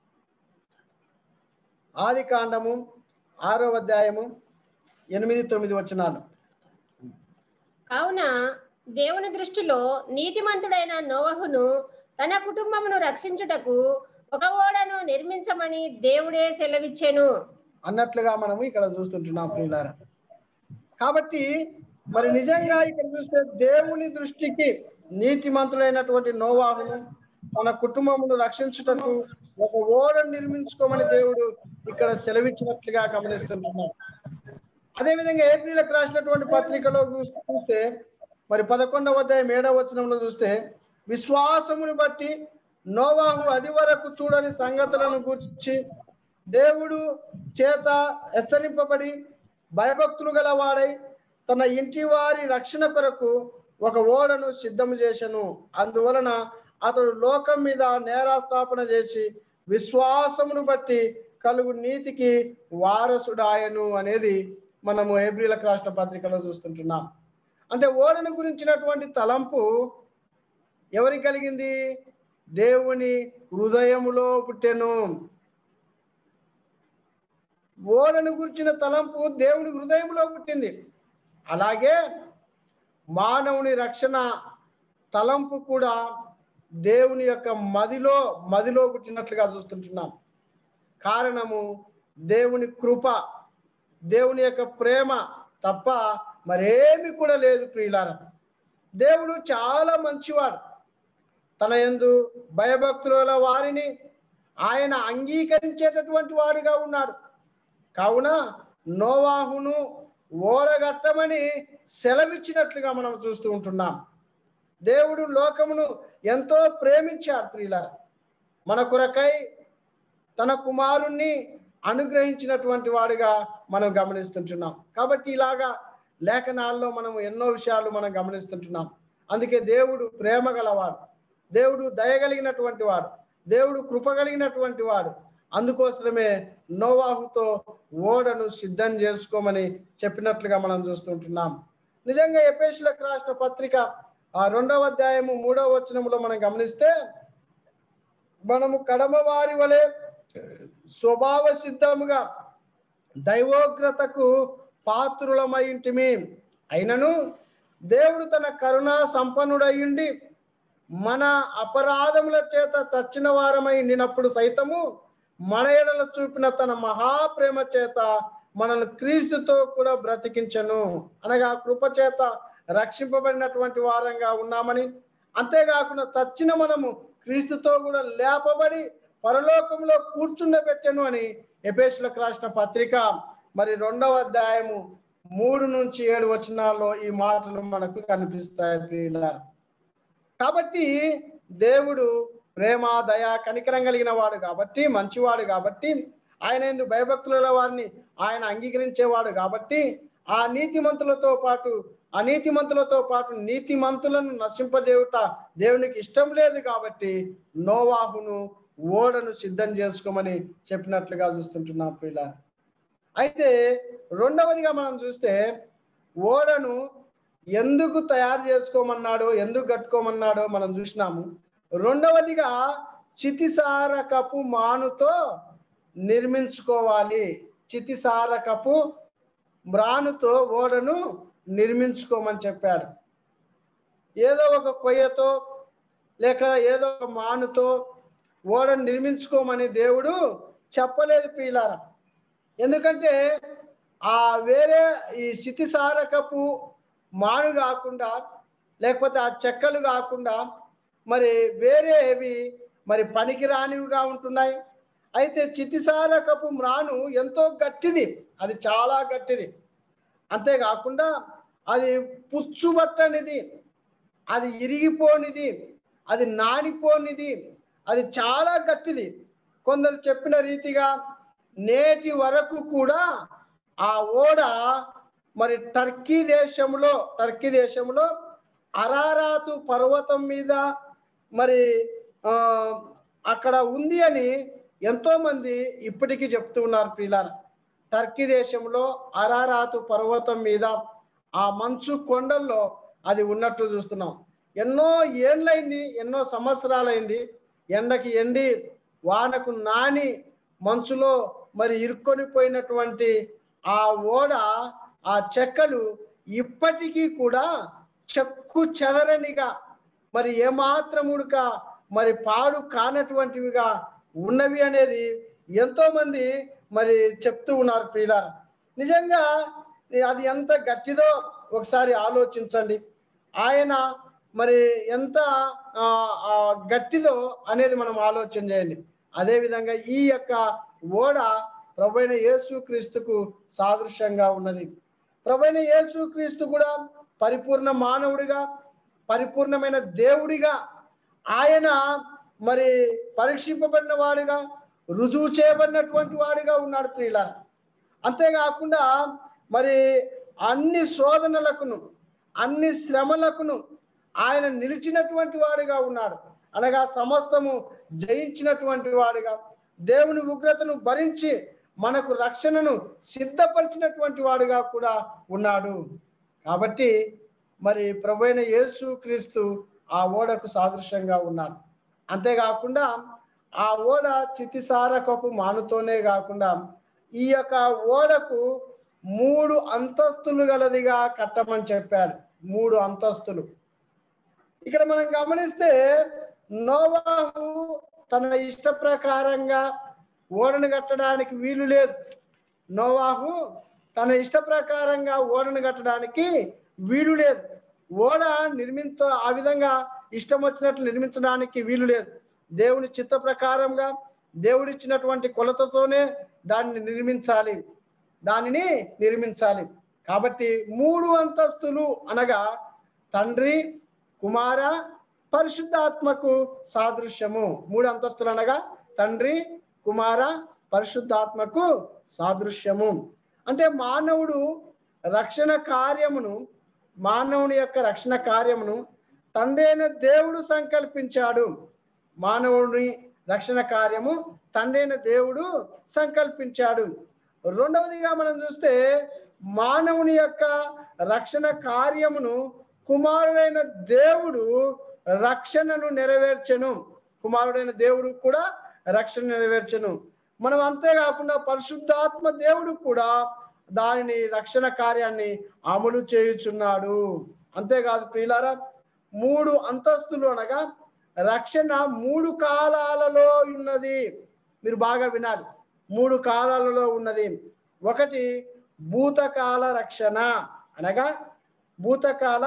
ఆది కాండము ఆరో అధ్యాయము ఎనిమిది తొమ్మిది వచనాలు. కావున దేవుని దృష్టిలో నీతిమంతుడైన నోవహును తన కుటుంబమును రక్షించుటకు ఒక ఓడను నిర్మించమని దేవుడే సెలవిచ్చెను అన్నట్లుగా మనము ఇక్కడ చూస్తుంటున్నాం ప్రియులారా. కాబట్టి మరి నిజంగా ఇక్కడ చూస్తే దేవుని దృష్టికి నీతిమంతుడైనటువంటి నోవాహును తన కుటుంబమును రక్షించుటకు ఒక ఓడను నిర్మించుకోమని దేవుడు ఇక్కడ సెలవిచ్చినట్లుగా గమనిస్తుంటున్నాం. అదేవిధంగా ఏప్రిల్కి రాసినటువంటి పత్రికలో చూస్తే మరి పదకొండవ అధ్యాయం ఏడవ వచనంలో చూస్తే విశ్వాసమును బట్టి నోవాహు అది వరకు చూడని సంగతులను గురించి దేవుడు చేత హెచ్చరింపబడి భయభక్తులు గల వాడై తన ఇంటి వారి రక్షణ కొరకు ఒక ఓడను సిద్ధం చేసెను. అందువలన అతడు లోకం మీద నేరాస్థాపన చేసి విశ్వాసమును బట్టి కలుగు నీతికి వారసుడాయను అనేది మనము ఏప్రిల్కి రాష్ట్ర పత్రికలో చూస్తుంటున్నాం. అంటే ఓడను గురించినటువంటి తలంపు ఎవరికి కలిగింది? దేవుని హృదయములో పుట్టెను. ఓడను గురించిన తలంపు దేవుని హృదయంలో పుట్టింది. అలాగే మానవుని రక్షణ తలంపు కూడా దేవుని యొక్క మదిలో మదిలో పుట్టినట్లుగా చూస్తుంటున్నాం. కారణము దేవుని కృప, దేవుని యొక్క ప్రేమ తప్ప మరేమి కూడా లేదు ప్రియులారా. దేవుడు చాలా మంచివాడు. తన యందు భయభక్తుల వారిని ఆయన అంగీకరించేటటువంటి వాడుగా ఉన్నాడు. కావున నోవాహును ఓడగట్టమని సెలవిచ్చినట్లుగా మనం చూస్తూ ఉంటున్నాం. దేవుడు లోకమును ఎంతో ప్రేమించాడు ప్రియులారా. మన కొరకై తన కుమారుణ్ణి అనుగ్రహించినటువంటి వాడుగా మనం గమనిస్తుంటున్నాం. కాబట్టి ఇలాగా లేఖనాల్లో మనం ఎన్నో విషయాలు మనం గమనిస్తుంటున్నాం. అందుకే దేవుడు ప్రేమ గలవాడు, దేవుడు దయగలిగినటువంటి వాడు, దేవుడు కృప కలిగినటువంటి వాడు. అందుకోసమే నోవాహుతో ఓడను సిద్ధం చేసుకోమని చెప్పినట్లుగా మనం చూస్తుంటున్నాం. నిజంగా ఎఫెసీయులకు రాసిన పత్రిక ఆ రెండవ అధ్యాయము మూడవ వచనంలో మనం గమనిస్తే మనము కడమ వారి వలె స్వభావ సిద్ధముగా దైవోగ్రతకు పాత్రులమై ఇంటిమి. అయినను దేవుడు తన కరుణా సంపన్నుడయ్యుండి మన అపరాధముల చేత చచ్చిన వారమై నిన్నప్పుడు సైతము మన ఎడల చూపిన తన మహాప్రేమ చేత మనల్ని క్రీస్తుతో కూడా బ్రతికించను. అనగా కృప చేత రక్షింపబడినటువంటి వారంగా ఉన్నామని, అంతేకాకుండా చచ్చిన మనము క్రీస్తుతో కూడా లేపబడి పరలోకంలో కూర్చుండబెట్టెను అని ఎఫెసీయులకు రాసిన పత్రిక మరి రెండవ అధ్యాయము మూడు నుంచి ఏడు వచనాల్లో ఈ మాటలు మనకు కనిపిస్తాయి ప్రియులారా. కాబట్టి దేవుడు ప్రేమ, దయ, కనికరం కలిగిన వాడు కాబట్టి, మంచివాడు కాబట్టి, ఆయన యందు భయభక్తుల వారిని ఆయన అంగీకరించేవాడు కాబట్టి, ఆ నీతిమంతులతో పాటు అనీతిమంతులతో పాటు నీతిమంతులను నశింపజేయుట దేవునికి ఇష్టం లేదు కాబట్టి నోవాహును ఓడను సిద్ధం చేసుకోమని చెప్పినట్లుగా చూస్తుంటున్నాం ప్రియులారా. అయితే రెండవదిగా మనం చూస్తే ఓడను ఎందుకు తయారు చేసుకోమన్నాడో, ఎందుకు కట్టుకోమన్నాడో మనం చూసినాము. రెండవదిగా చితిసారకపు మానుతో నిర్మించుకోవాలి. చితిసారకపు మ్రానుతో ఓడను నిర్మించుకోమని చెప్పాడు. ఏదో ఒక కొయ్యతో లేక ఏదో ఒక మానుతో ఓడను నిర్మించుకోమని దేవుడు చెప్పలేదు ప్రియులారా. ఎందుకంటే ఆ వేరే ఈ చితిసారకపు మాను కాకుండా లేకపోతే ఆ చెక్కలు కాకుండా మరి వేరేవి మరి పనికిరానివిగా ఉంటున్నాయి. అయితే చితిసారకపు మ్రాను ఎంతో గట్టిది, అది చాలా గట్టిది. అంతేకాకుండా అది పుచ్చుబట్టనిది, అది ఇరిగిపోనిది, అది నానిపోనిది, అది చాలా గట్టిది. కొందరు చెప్పిన రీతిగా నేటి వరకు కూడా ఆ ఓడ మరి టర్కీ దేశంలో టర్కీ దేశంలో అరారాతు పర్వతం మీద మరి ఆ అక్కడ ఉంది అని ఎంతో మంది ఇప్పటికీ చెప్తూ ఉన్నారు ప్రియులారా. టర్కీ దేశంలో అరారాతు పర్వతం మీద ఆ మంచు కొండల్లో అది ఉన్నట్టు చూస్తున్నాం. ఎన్నో ఏండ్లైంది, ఎన్నో సంవత్సరాలైంది. ఎండకి ఎండి వానకు నాని మంచులో మరి ఇరుక్కొని పోయినటువంటి ఆ ఓడ, ఆ చెక్కలు ఇప్పటికీ కూడా చెక్కు చెదరనిగా మరి ఏమాత్రముడుక మరి పాడు కానటువంటివిగా ఉన్నవి అనేది ఎంతో మంది మరి చెప్తూ ఉన్నారు ప్రియులారా. నిజంగా అది ఎంత గట్టిదో ఒకసారి ఆలోచించండి. ఆయన మరి ఎంత గట్టిదో అనేది మనం ఆలోచన చేయండి. అదేవిధంగా ఈ యొక్క ఓడ ప్రభువైన యేసుక్రీస్తుకు సాదృశ్యంగా ఉన్నది. ప్రభువైన యేసుక్రీస్తు కూడా పరిపూర్ణ మానవుడిగా, పరిపూర్ణమైన దేవుడిగా, ఆయన మరి పరీక్షింపబడిన వాడుగా, రుజువు చేయబడినటువంటి వాడుగా ఉన్నాడు ప్రియులారా. అంతేకాకుండా మరి అన్ని శోధనలకును అన్ని శ్రమలకును ఆయన నిలిచినటువంటి వాడుగా ఉన్నాడు. అనగా సమస్తము జయించినటువంటి వాడుగా, దేవుని ఉగ్రతను భరించి మనకు రక్షణను సిద్ధపరిచినటువంటి వాడుగా కూడా ఉన్నాడు. కాబట్టి మరి ప్రభువైన యేసుక్రీస్తు ఆ ఓడకు సాదృశ్యంగా ఉన్నాడు. అంతేకాకుండా ఆ ఓడ చితిసారకపు మానుతోనే కాకుండా ఈ యొక్క ఓడకు మూడు అంతస్తులు గలదిగా కట్టమని చెప్పాడు. మూడు అంతస్తులు. ఇక్కడ మనం గమనిస్తే నోవాహు తన ఇష్ట ప్రకారంగా ఓడను కట్టడానికి వీలు లేదు. నోవాహు తన ఇష్ట ప్రకారంగా ఓడను కట్టడానికి వీలు లేదు. ఓడ నిర్మించ ఆ విధంగా ఇష్టం వచ్చినట్లు నిర్మించడానికి వీలు లేదు. దేవుని చిత్త ప్రకారంగా దేవుడిచ్చినటువంటి కొలతతోనే దాన్ని నిర్మించాలి దానిని నిర్మించాలి కాబట్టి మూడు అంతస్తులు అనగా తండ్రి, కుమార, పరిశుద్ధాత్మకు సాదృశ్యము. మూడు అంతస్తులు అనగా తండ్రి, కుమార, పరిశుద్ధాత్మకు సాదృశ్యము. అంటే మానవుడు రక్షణ కార్యమును మానవుని యొక్క రక్షణ కార్యమును తండ్రి అయిన దేవుడు సంకల్పించాడు. మానవుని రక్షణ కార్యము తండ్రి అయిన దేవుడు సంకల్పించాడు. రెండవదిగా మనం చూస్తే మానవుని యొక్క రక్షణ కార్యమును కుమారుడైన దేవుడు రక్షణను నెరవేర్చెను. కుమారుడైన దేవుడు కూడా రక్షణ నెరవేర్చెను. మనం అంతేకాకుండా పరిశుద్ధాత్మ దేవుడు కూడా దానిని రక్షణ కార్యాన్ని అమలు చేయుచున్నాడు. అంతేకాదు ప్రియులారా, మూడు అంతస్తులు అనగా రక్షణ మూడు కాలాలలో ఉన్నది. మీరు బాగా వినాలి, మూడు కాలాలలో ఉన్నది. ఒకటి భూతకాల రక్షణ అనగా భూతకాల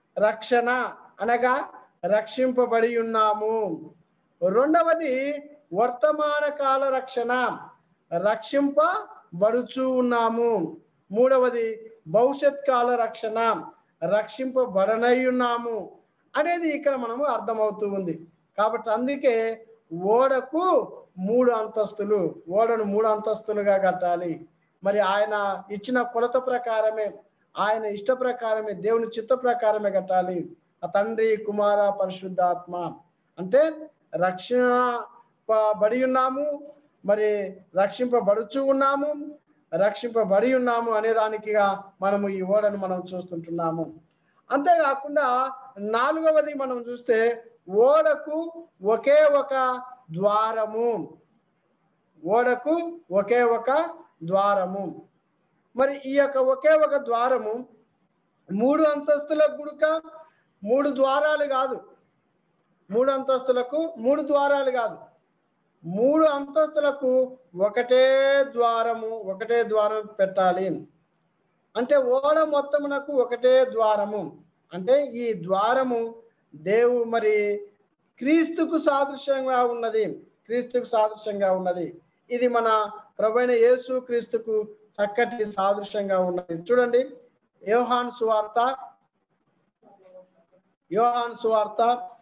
రక్షణ అనగా రక్షింపబడి ఉన్నాము. రెండవది వర్తమాన కాల రక్షణ, రక్షింపబడుచు ఉన్నాము. మూడవది భవిష్యత్ కాల రక్షణ, రక్షింపబడనై ఉన్నాము అనేది ఇక్కడ మనము అర్థమవుతూ ఉంది. కాబట్టి అందుకే ఓడకు మూడు అంతస్తులు, ఓడను మూడు అంతస్తులుగా కట్టాలి. మరి ఆయన ఇచ్చిన కొలత ప్రకారమే, ఆయన ఇష్ట ప్రకారమే, దేవుని చిత్త ప్రకారమే కట్టాలి. ఆ తండ్రి, కుమార, పరిశుద్ధాత్మ అంటే రక్షింపబడి ఉన్నాము, మరి రక్షింపబడుచు ఉన్నాము, రక్షింపబడి ఉన్నాము అనే దానికిగా మనము ఈ ఓడను మనం చూస్తుంటున్నాము. అంతేకాకుండా నాలుగవది మనం చూస్తే ఓడకు ఒకే ఒక ద్వారము, ఓడకు ఒకే ఒక ద్వారము. మరి ఈ యొక్క ఒకే ఒక ద్వారము మూడు అంతస్తుల గుడుక మూడు ద్వారాలు కాదు, మూడు అంతస్తులకు మూడు ద్వారాలు కాదు, మూడు అంతస్తులకు ఒకటే ద్వారము, ఒకటే ద్వారం పెట్టాలి. అంటే ఓడ మొత్తమునకు ఒకటే ద్వారము. అంటే ఈ ద్వారము దేవు మరి క్రీస్తుకు సాదృశ్యంగా ఉన్నది, క్రీస్తుకు సాదృశ్యంగా ఉన్నది. ఇది మన ప్రభువైన యేసు క్రీస్తుకు చక్కటి సాదృశ్యంగా ఉన్నది. చూడండి, యోహాను సువార్త, యోహాను సువార్త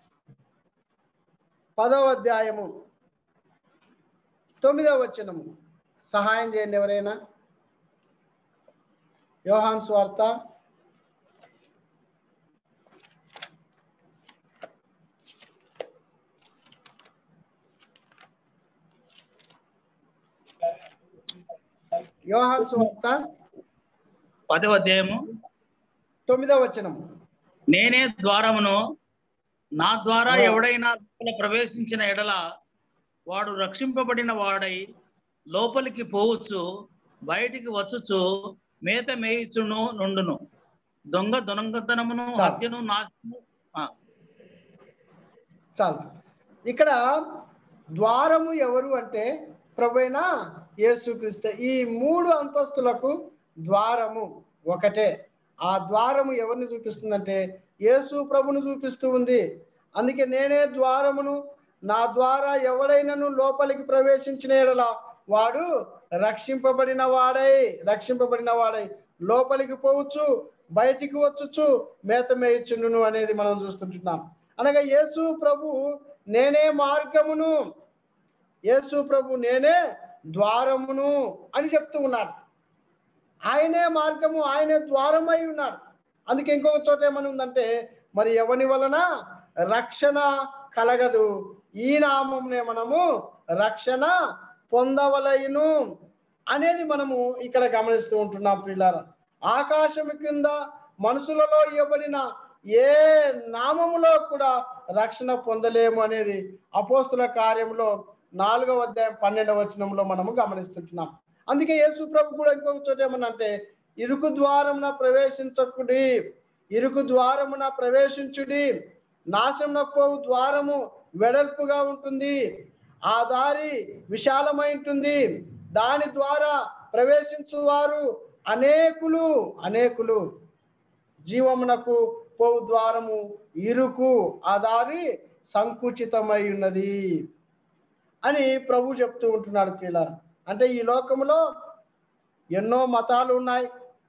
పదవ అధ్యాయము తొమ్మిదవ వచనము. సహాయం చేయండి ఎవరైనా. యోహాను సువార్త యోహాను సువార్త పదవ అధ్యాయము తొమ్మిదవ వచనము. నేనే ద్వారమును, నా ద్వారా ఎవడైనా ప్రవేశించిన ఎడల వాడు రక్షింపబడిన వాడై లోపలికి పోవచ్చు, బయటికి వచ్చుచు మేత మేయిచును నుండును. దొంగ దొంగతనమును, హత్యను, నాశనము. చాలు. ఇక్కడ ద్వారము ఎవరు అంటే ప్రభువైన యేసుక్రీస్తు. ఈ మూడు అంతస్తులకు ద్వారము ఒకటే. ఆ ద్వారము ఎవరిని చూపిస్తుందంటే యేసు ప్రభును చూపిస్తూ ఉంది. అందుకే నేనే ద్వారమును, నా ద్వారా ఎవడైనను లోపలికి ప్రవేశించిన ఎడల వాడు రక్షింపబడిన వాడై రక్షింపబడిన వాడై లోపలికి పోవచ్చు, బయటికి వచ్చుచు మేత మేయిచుండును అనేది మనం చూస్తుంటున్నాం. అనగా యేసు ప్రభు నేనే మార్గమును, యేసు ప్రభు నేనే ద్వారమును అని చెప్తూ ఉన్నాడు. ఆయనే మార్గము, ఆయనే ద్వారమై ఉన్నాడు. అందుకే ఇంకొక చోట ఏమని ఉందంటే మరి ఎవని వలన రక్షణ కలగదు, ఈ నామమునే మనము రక్షణ పొందవలయును అనేది మనము ఇక్కడ గమనిస్తూ ఉంటున్నాం. ప్రియులారా, ఆకాశం క్రింద మనుషులలో ఇవ్వబడిన ఏ నామములో కూడా రక్షణ పొందలేము అనేది అపోస్తుల కార్యంలో నాలుగవ అధ్యాయం పన్నెండవ వచనంలో మనము గమనిస్తుంటున్నాం. అందుకే యేసు ప్రభు కూడా ఇంకొక చోట ఏమనంటే ఇరుకు ద్వారమున ప్రవేశించకుడి, ఇరుకు ద్వారమున ప్రవేశించుడి, నాశనమునకు పోవు ద్వారము వెడల్పుగా ఉంటుంది, ఆ దారి విశాలమై ఉంటుంది, దాని ద్వారా ప్రవేశించువారు అనేకులు అనేకులు జీవమునకు పోవు ద్వారము ఇరుకు, ఆ దారి సంకుచితమై ఉన్నది అని ప్రభు చెప్తూ ఉంటున్నాడు. ప్రియులారా, అంటే ఈ లోకములో ఎన్నో మతాలు ఉన్నాయి,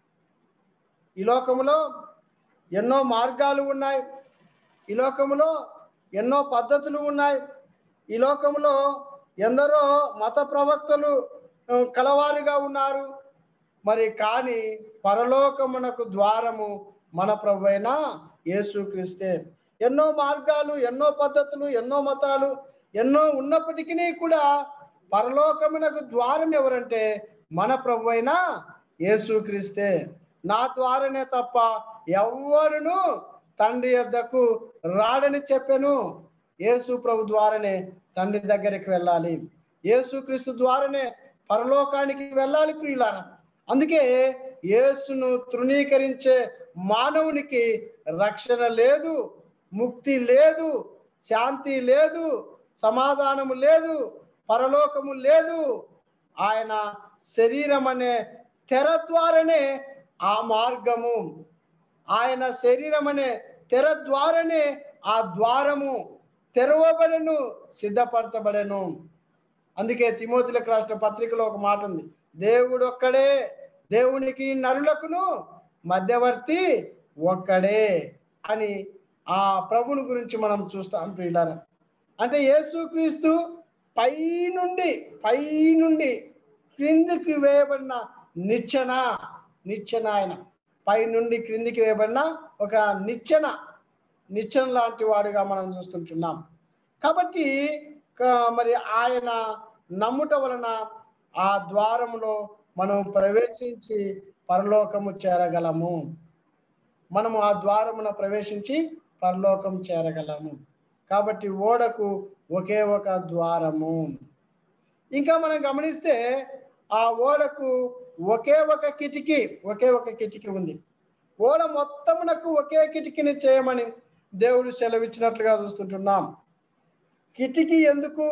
ఈ లోకములో ఎన్నో మార్గాలు ఉన్నాయి, ఈ లోకములో ఎన్నో పద్ధతులు ఉన్నాయి, ఈ లోకములో ఎందరో మత ప్రవక్తలు కలవారిగా ఉన్నారు. మరి కానీ పరలోకమునకు ద్వారము మన ప్రభువైన యేసుక్రీస్తే. ఎన్నో మార్గాలు, ఎన్నో పద్ధతులు, ఎన్నో మతాలు ఎన్నో ఉన్నప్పటికీ కూడా పరలోకమునకు ద్వారం ఎవరంటే మన ప్రభువైన యేసుక్రీస్తే. నా ద్వారనే తప్ప ఎవ్వరును తండ్రి యొద్దకు రాడని చెప్పాను. యేసు ప్రభు ద్వారానే తండ్రి దగ్గరికి వెళ్ళాలి, యేసుక్రీస్తు ద్వారానే పరలోకానికి వెళ్ళాలి. ప్రియులారా, అందుకే యేసును తృణీకరించే మానవునికి రక్షణ లేదు, ముక్తి లేదు, శాంతి లేదు, సమాధానము లేదు, పరలోకము లేదు. ఆయన శరీరం అనే తెర ద్వారానే ఆ మార్గము, ఆయన శరీరం అనే తెర ద్వారానే ఆ ద్వారము తెరవబడెను, సిద్ధపరచబడెను. అందుకే తిమోతిలకు రాసిన పత్రికలో ఒక మాట ఉంది, దేవుడు ఒక్కడే, దేవునికి నరులకును మధ్యవర్తి ఒక్కడే అని ఆ ప్రభుని గురించి మనం చూస్తాం ప్రియులారా. అంటే యేసుక్రీస్తు పై నుండి పై నుండి క్రిందికి వేయబడిన నిచ్చెన నిచ్చెన ఆయన పై నుండి క్రిందికి వేయబడిన ఒక నిచ్చెన నిచ్చెన లాంటి వాడుగా మనం చూస్తుంటున్నాం. కాబట్టి మరి ఆయన నమ్ముట వలన ఆ ద్వారములో మనం ప్రవేశించి పరలోకము చేరగలము. మనము ఆ ద్వారమున ప్రవేశించి పరలోకం చేరగలము. కాబట్టి ఓడకు ఒకే ఒక ద్వారము. ఇంకా మనం గమనిస్తే ఆ ఓడకు ఒకే ఒక కిటికీ ఒకే ఒక కిటికీ ఉంది. ఓడ మొత్తమునకు ఒకే కిటికీని చేయమని దేవుడు సెలవిచ్చినట్లుగా చూస్తుంటున్నాం. కిటికీ ఎందుకు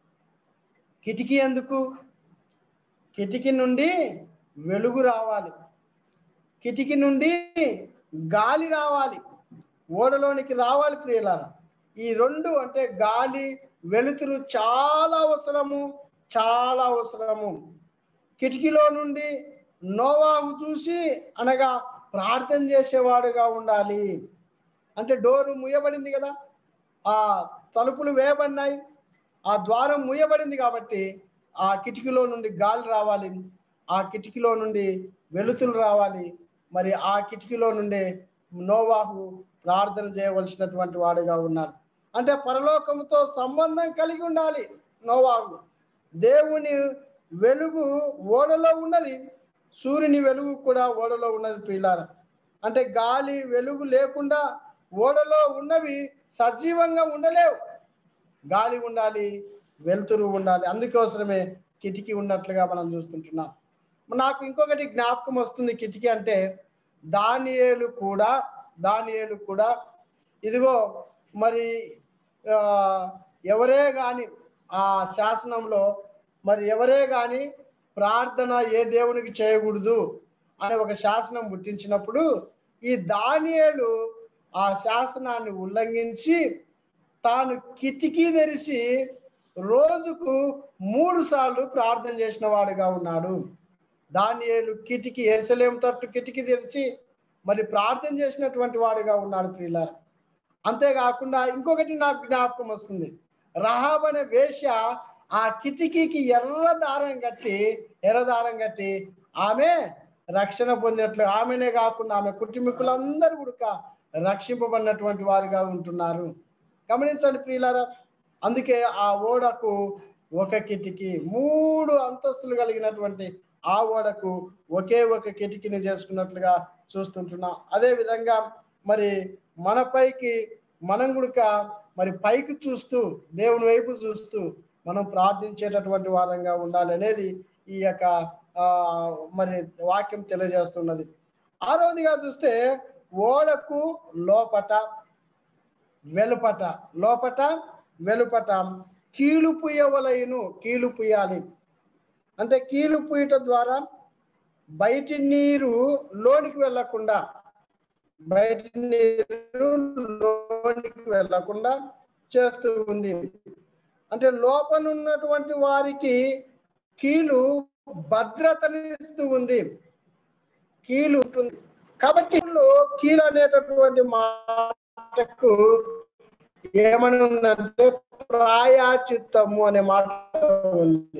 కిటికీ ఎందుకు కిటికీ నుండి వెలుగు రావాలి, కిటికీ నుండి గాలి రావాలి, ఓడలోనికి రావాలి ప్రియులారా. ఈ రెండు అంటే గాలి వెలుతురు చాలా అవసరము చాలా అవసరము. కిటికీలో నుండి నోవాహు చూసి అనగా ప్రార్థన చేసేవాడుగా ఉండాలి. అంటే డోరు ముయ్యబడింది కదా, ఆ తలుపులు వేయబడినాయి, ఆ ద్వారం ముయ్యబడింది కాబట్టి ఆ కిటికీలో నుండి గాలి రావాలి, ఆ కిటికీలో నుండి వెలుతురు రావాలి. మరి ఆ కిటికీలో నుండి నోవాహు ప్రార్థన చేయవలసినటువంటి వాడుగా ఉన్నాడు. అంటే పరలోకముతో సంబంధం కలిగి ఉండాలి నోవాహు. దేవుని వెలుగు ఓడలో ఉన్నది, సూర్యుని వెలుగు కూడా ఓడలో ఉన్నది ప్రియులారా. అంటే గాలి వెలుగు లేకుండా ఓడలో ఉన్నవి సజీవంగా ఉండలేవు. గాలి ఉండాలి, వెలుతురు ఉండాలి. అందుకోసమే కిటికీ ఉన్నట్లుగా మనం చూస్తుంటున్నాం. నాకు ఇంకొకటి జ్ఞాపకం వస్తుంది కిటికీ అంటే, దానియేలు కూడా దానియేలు కూడా ఇదిగో మరి ఎవరే కానీ ఆ శాసనంలో మరి ఎవరే కానీ ప్రార్థన ఏ దేవునికి చేయకూడదు అనే ఒక శాసనం పుట్టించినప్పుడు ఈ దానియేలు ఆ శాసనాన్ని ఉల్లంఘించి తాను కిటికీ తెరిచి రోజుకు మూడు సార్లు ప్రార్థన చేసిన వాడుగా ఉన్నాడు. దానియేలు కిటికీ యెరూషలేము తట్టు కిటికీ తెరిచి మరి ప్రార్థన చేసినటువంటి వాడుగా ఉన్నాడు ప్రియులారా. అంతేకాకుండా ఇంకొకటి నాకు జ్ఞాపకం వస్తుంది, రహాబ్ అనే వేశ్య ఆ కిటికీకి ఎర్ర దారం కట్టి ఎర్ర దారం కట్టి ఆమె రక్షణ పొందినట్లు, ఆమెనే కాకుండా ఆమె కుటుంబీకులందరూ కూడా రక్షింపబడినటువంటి వారుగా ఉంటున్నారు. గమనించండి ప్రియులారా. అందుకే ఆ ఓడకు ఒక కిటికీ, మూడు అంతస్తులు కలిగినటువంటి ఆ ఓడకు ఒకే ఒక కిటికీని చేసుకున్నట్లుగా చూస్తుంటున్నాం. అదే విధంగా మరి మన పైకి మనం కూడా మరి పైకి చూస్తూ దేవుని వైపు చూస్తూ మనం ప్రార్థించేటటువంటి వారంగా ఉండాలి అనేది ఈ యొక్క మరి వాక్యం తెలియజేస్తున్నది. ఆరోదిగా చూస్తే ఓడకు లోపట వెలుపట లోపట వెలుపట కీలు పుయ్యవలయును, కీలు పుయ్యాలి. అంటే కీలు పుయ్యట ద్వారా బయటి నీరు లోనికి వెళ్ళకుండా బయటి నీరు లోనికి వెళ్ళకుండా చేస్తూ ఉంది. అంటే లోపల ఉన్నటువంటి వారికి కీలు భద్రతనిస్తూ ఉంది, కీలు ఉంటుంది. కాబట్టి కీలు అనేటటువంటి మాటకు ఏమని ఉందంటే ప్రాయచిత్తము అనే మాట ఉంది.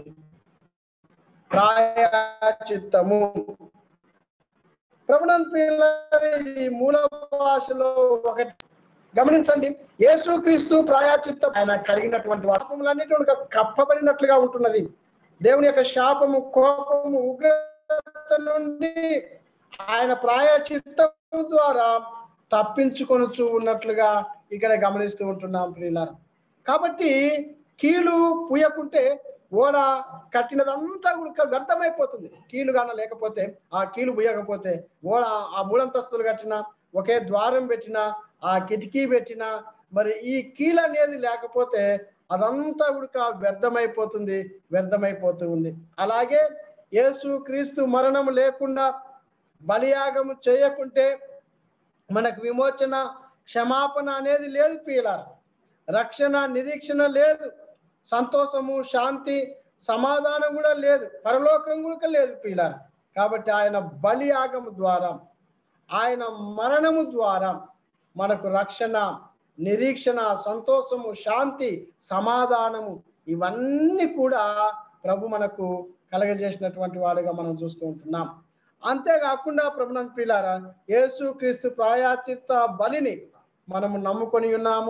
ప్రాయచిత్తము ప్రభునందు ఈ మూల భాషలో ఒకటి గమనించండి. యేసుక్రీస్తు ప్రాయచిత్తం ఆయన కలిగినటువంటి పాపములన్నిటి కప్పబడినట్లుగా ఉంటున్నది. దేవుని యొక్క శాపము, కోపము, ఉగ్రత నుండి ఆయన ప్రాయచిత్తము ద్వారా తప్పించుకొనుచు ఉన్నట్లుగా ఇక్కడ గమనిస్తూ ఉంటున్నాం ప్రియులారా. కాబట్టి కీలు పుయ్యకుంటే ఓడ కట్టినదంతా కూడా వ్యర్థమైపోతుంది. కీలు గాన లేకపోతే, ఆ కీలు పుయ్యకపోతే ఓడ ఆ మూడంతస్తులు కట్టినా, ఒకే ద్వారం పెట్టినా, ఆ కిటికీ పెట్టినా, మరి ఈ కీలు అనేది లేకపోతే అదంతా కూడా వ్యర్థమైపోతుంది వ్యర్థమైపోతూ ఉంది. అలాగే యేసు క్రీస్తు మరణం లేకుండా బలియాగము చేయకుంటే మనకు విమోచన, క్షమాపణ అనేది లేదు ప్రియులారా. రక్షణ, నిరీక్షణ లేదు. సంతోషము, శాంతి, సమాధానం కూడా లేదు, పరలోకం కూడా లేదు ప్రియులారా. కాబట్టి ఆయన బలియాగము ద్వారా, ఆయన మరణము ద్వారా మనకు రక్షణ, నిరీక్షణ, సంతోషము, శాంతి, సమాధానము ఇవన్నీ కూడా ప్రభు మనకు కలగజేసినటువంటి వాడుగా మనం చూస్తూ ఉంటున్నాం. అంతేకాకుండా ప్రభునందు ప్రియులారా, యేసు క్రీస్తు ప్రాయశ్చిత్త బలిని మనము నమ్ముకొని ఉన్నాము,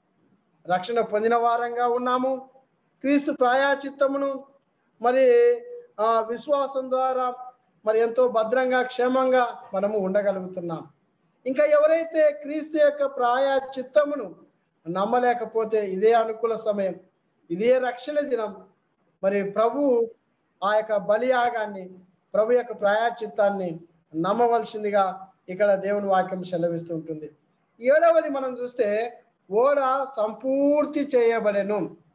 రక్షణ పొందిన వారంగా ఉన్నాము. క్రీస్తు ప్రాయశ్చిత్తమును మరి ఆ విశ్వాసం ద్వారా మరి ఎంతో భద్రంగా క్షేమంగా మనము ఉండగలుగుతున్నాం. ఇంకా ఎవరైతే క్రీస్తు యొక్క ప్రాయశ్చిత్తమును నమ్మలేకపోతే ఇదే అనుకూల సమయం, ఇదే రక్షణ దినం. మరి ప్రభు ఆ యొక్క బలియాగాన్ని, ప్రభు యొక్క ప్రాయశ్చిత్తాన్ని నమ్మవలసిందిగా ఇక్కడ దేవుని వాక్యం సెలవిస్తూ ఉంటుంది. ఏడవది మనం చూస్తే ఓడ సంపూర్తి చేయబడెను.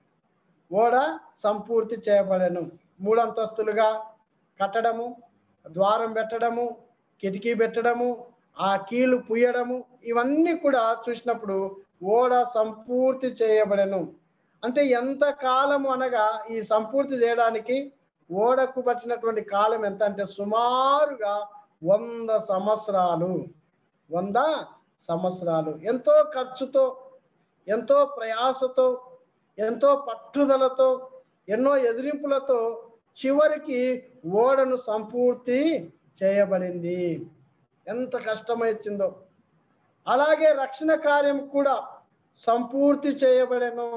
ఓడ సంపూర్తి చేయబడెను. మూడంతస్తులుగా కట్టడము, ద్వారం పెట్టడము, కిటికీ పెట్టడము, ఆ కీలు పుయ్యడము, ఇవన్నీ కూడా చూసినప్పుడు ఓడ సంపూర్తి చేయబడెను. అంటే ఎంత కాలము అనగా ఈ సంపూర్తి చేయడానికి ఓడకు పట్టినటువంటి కాలం ఎంత అంటే సుమారుగా వంద సంవత్సరాలు వంద సంవత్సరాలు ఎంతో ఖర్చుతో, ఎంతో ప్రయాసతో, ఎంతో పట్టుదలతో, ఎన్నో ఎదిరింపులతో చివరికి ఓడను సంపూర్తి చేయబడింది. ఎంత కష్టమైందో. అలాగే రక్షణ కార్యం కూడా సంపూర్తి చేయబడెను.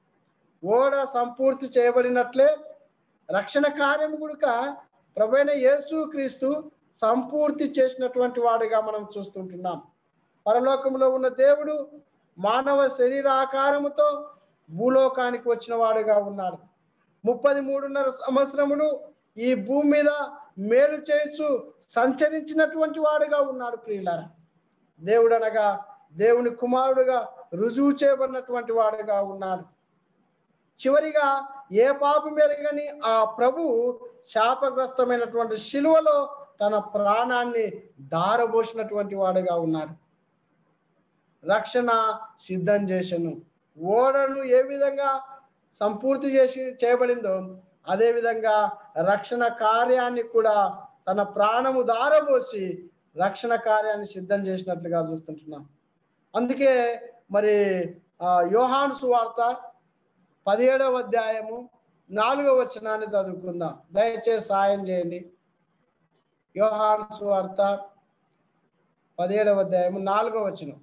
ఓడ సంపూర్తి చేయబడినట్లే రక్షణ కార్యం కూడా ప్రభువైన యేసు క్రీస్తు సంపూర్తి చేసినటువంటి వాడుగా మనం చూస్తుంటున్నాం. పరలోకంలో ఉన్న దేవుడు మానవ శరీరాకారముతో భూలోకానికి వచ్చిన వాడుగా ఉన్నాడు. ముప్పది మూడున్నర సంవత్సరములు ఈ భూమి మీద మేలు చేయొచ్చు సంచరించినటువంటి వాడుగా ఉన్నాడు ప్రియులారా. దేవుడు అనగా దేవుని కుమారుడుగా రుజువు చేయబడినటువంటి వాడుగా ఉన్నాడు. చివరిగా ఏ పాపం మెరుగని ఆ ప్రభు శాపగ్రస్తమైనటువంటి శిలువలో తన ప్రాణాన్ని దారబోసినటువంటి వాడుగా ఉన్నాడు. రక్షణ సిద్ధం చేసెను. ఓడను ఏ విధంగా సంపూర్తి చేసి చేయబడిందో అదే విధంగా రక్షణ కార్యాన్ని కూడా తన ప్రాణము దారబోసి రక్షణ కార్యాన్ని సిద్ధం చేసినట్లుగా చూస్తుంటున్నాం. అందుకే మరి ఆ యోహాను సువార్త పదిహేడవ అధ్యాయము నాలుగవ వచనాన్ని చదువుకుందాం. దయచేసి సాయం చేయండి. యోహాను సువార్త పదిహేడవ అధ్యాయము నాలుగవ వచనం.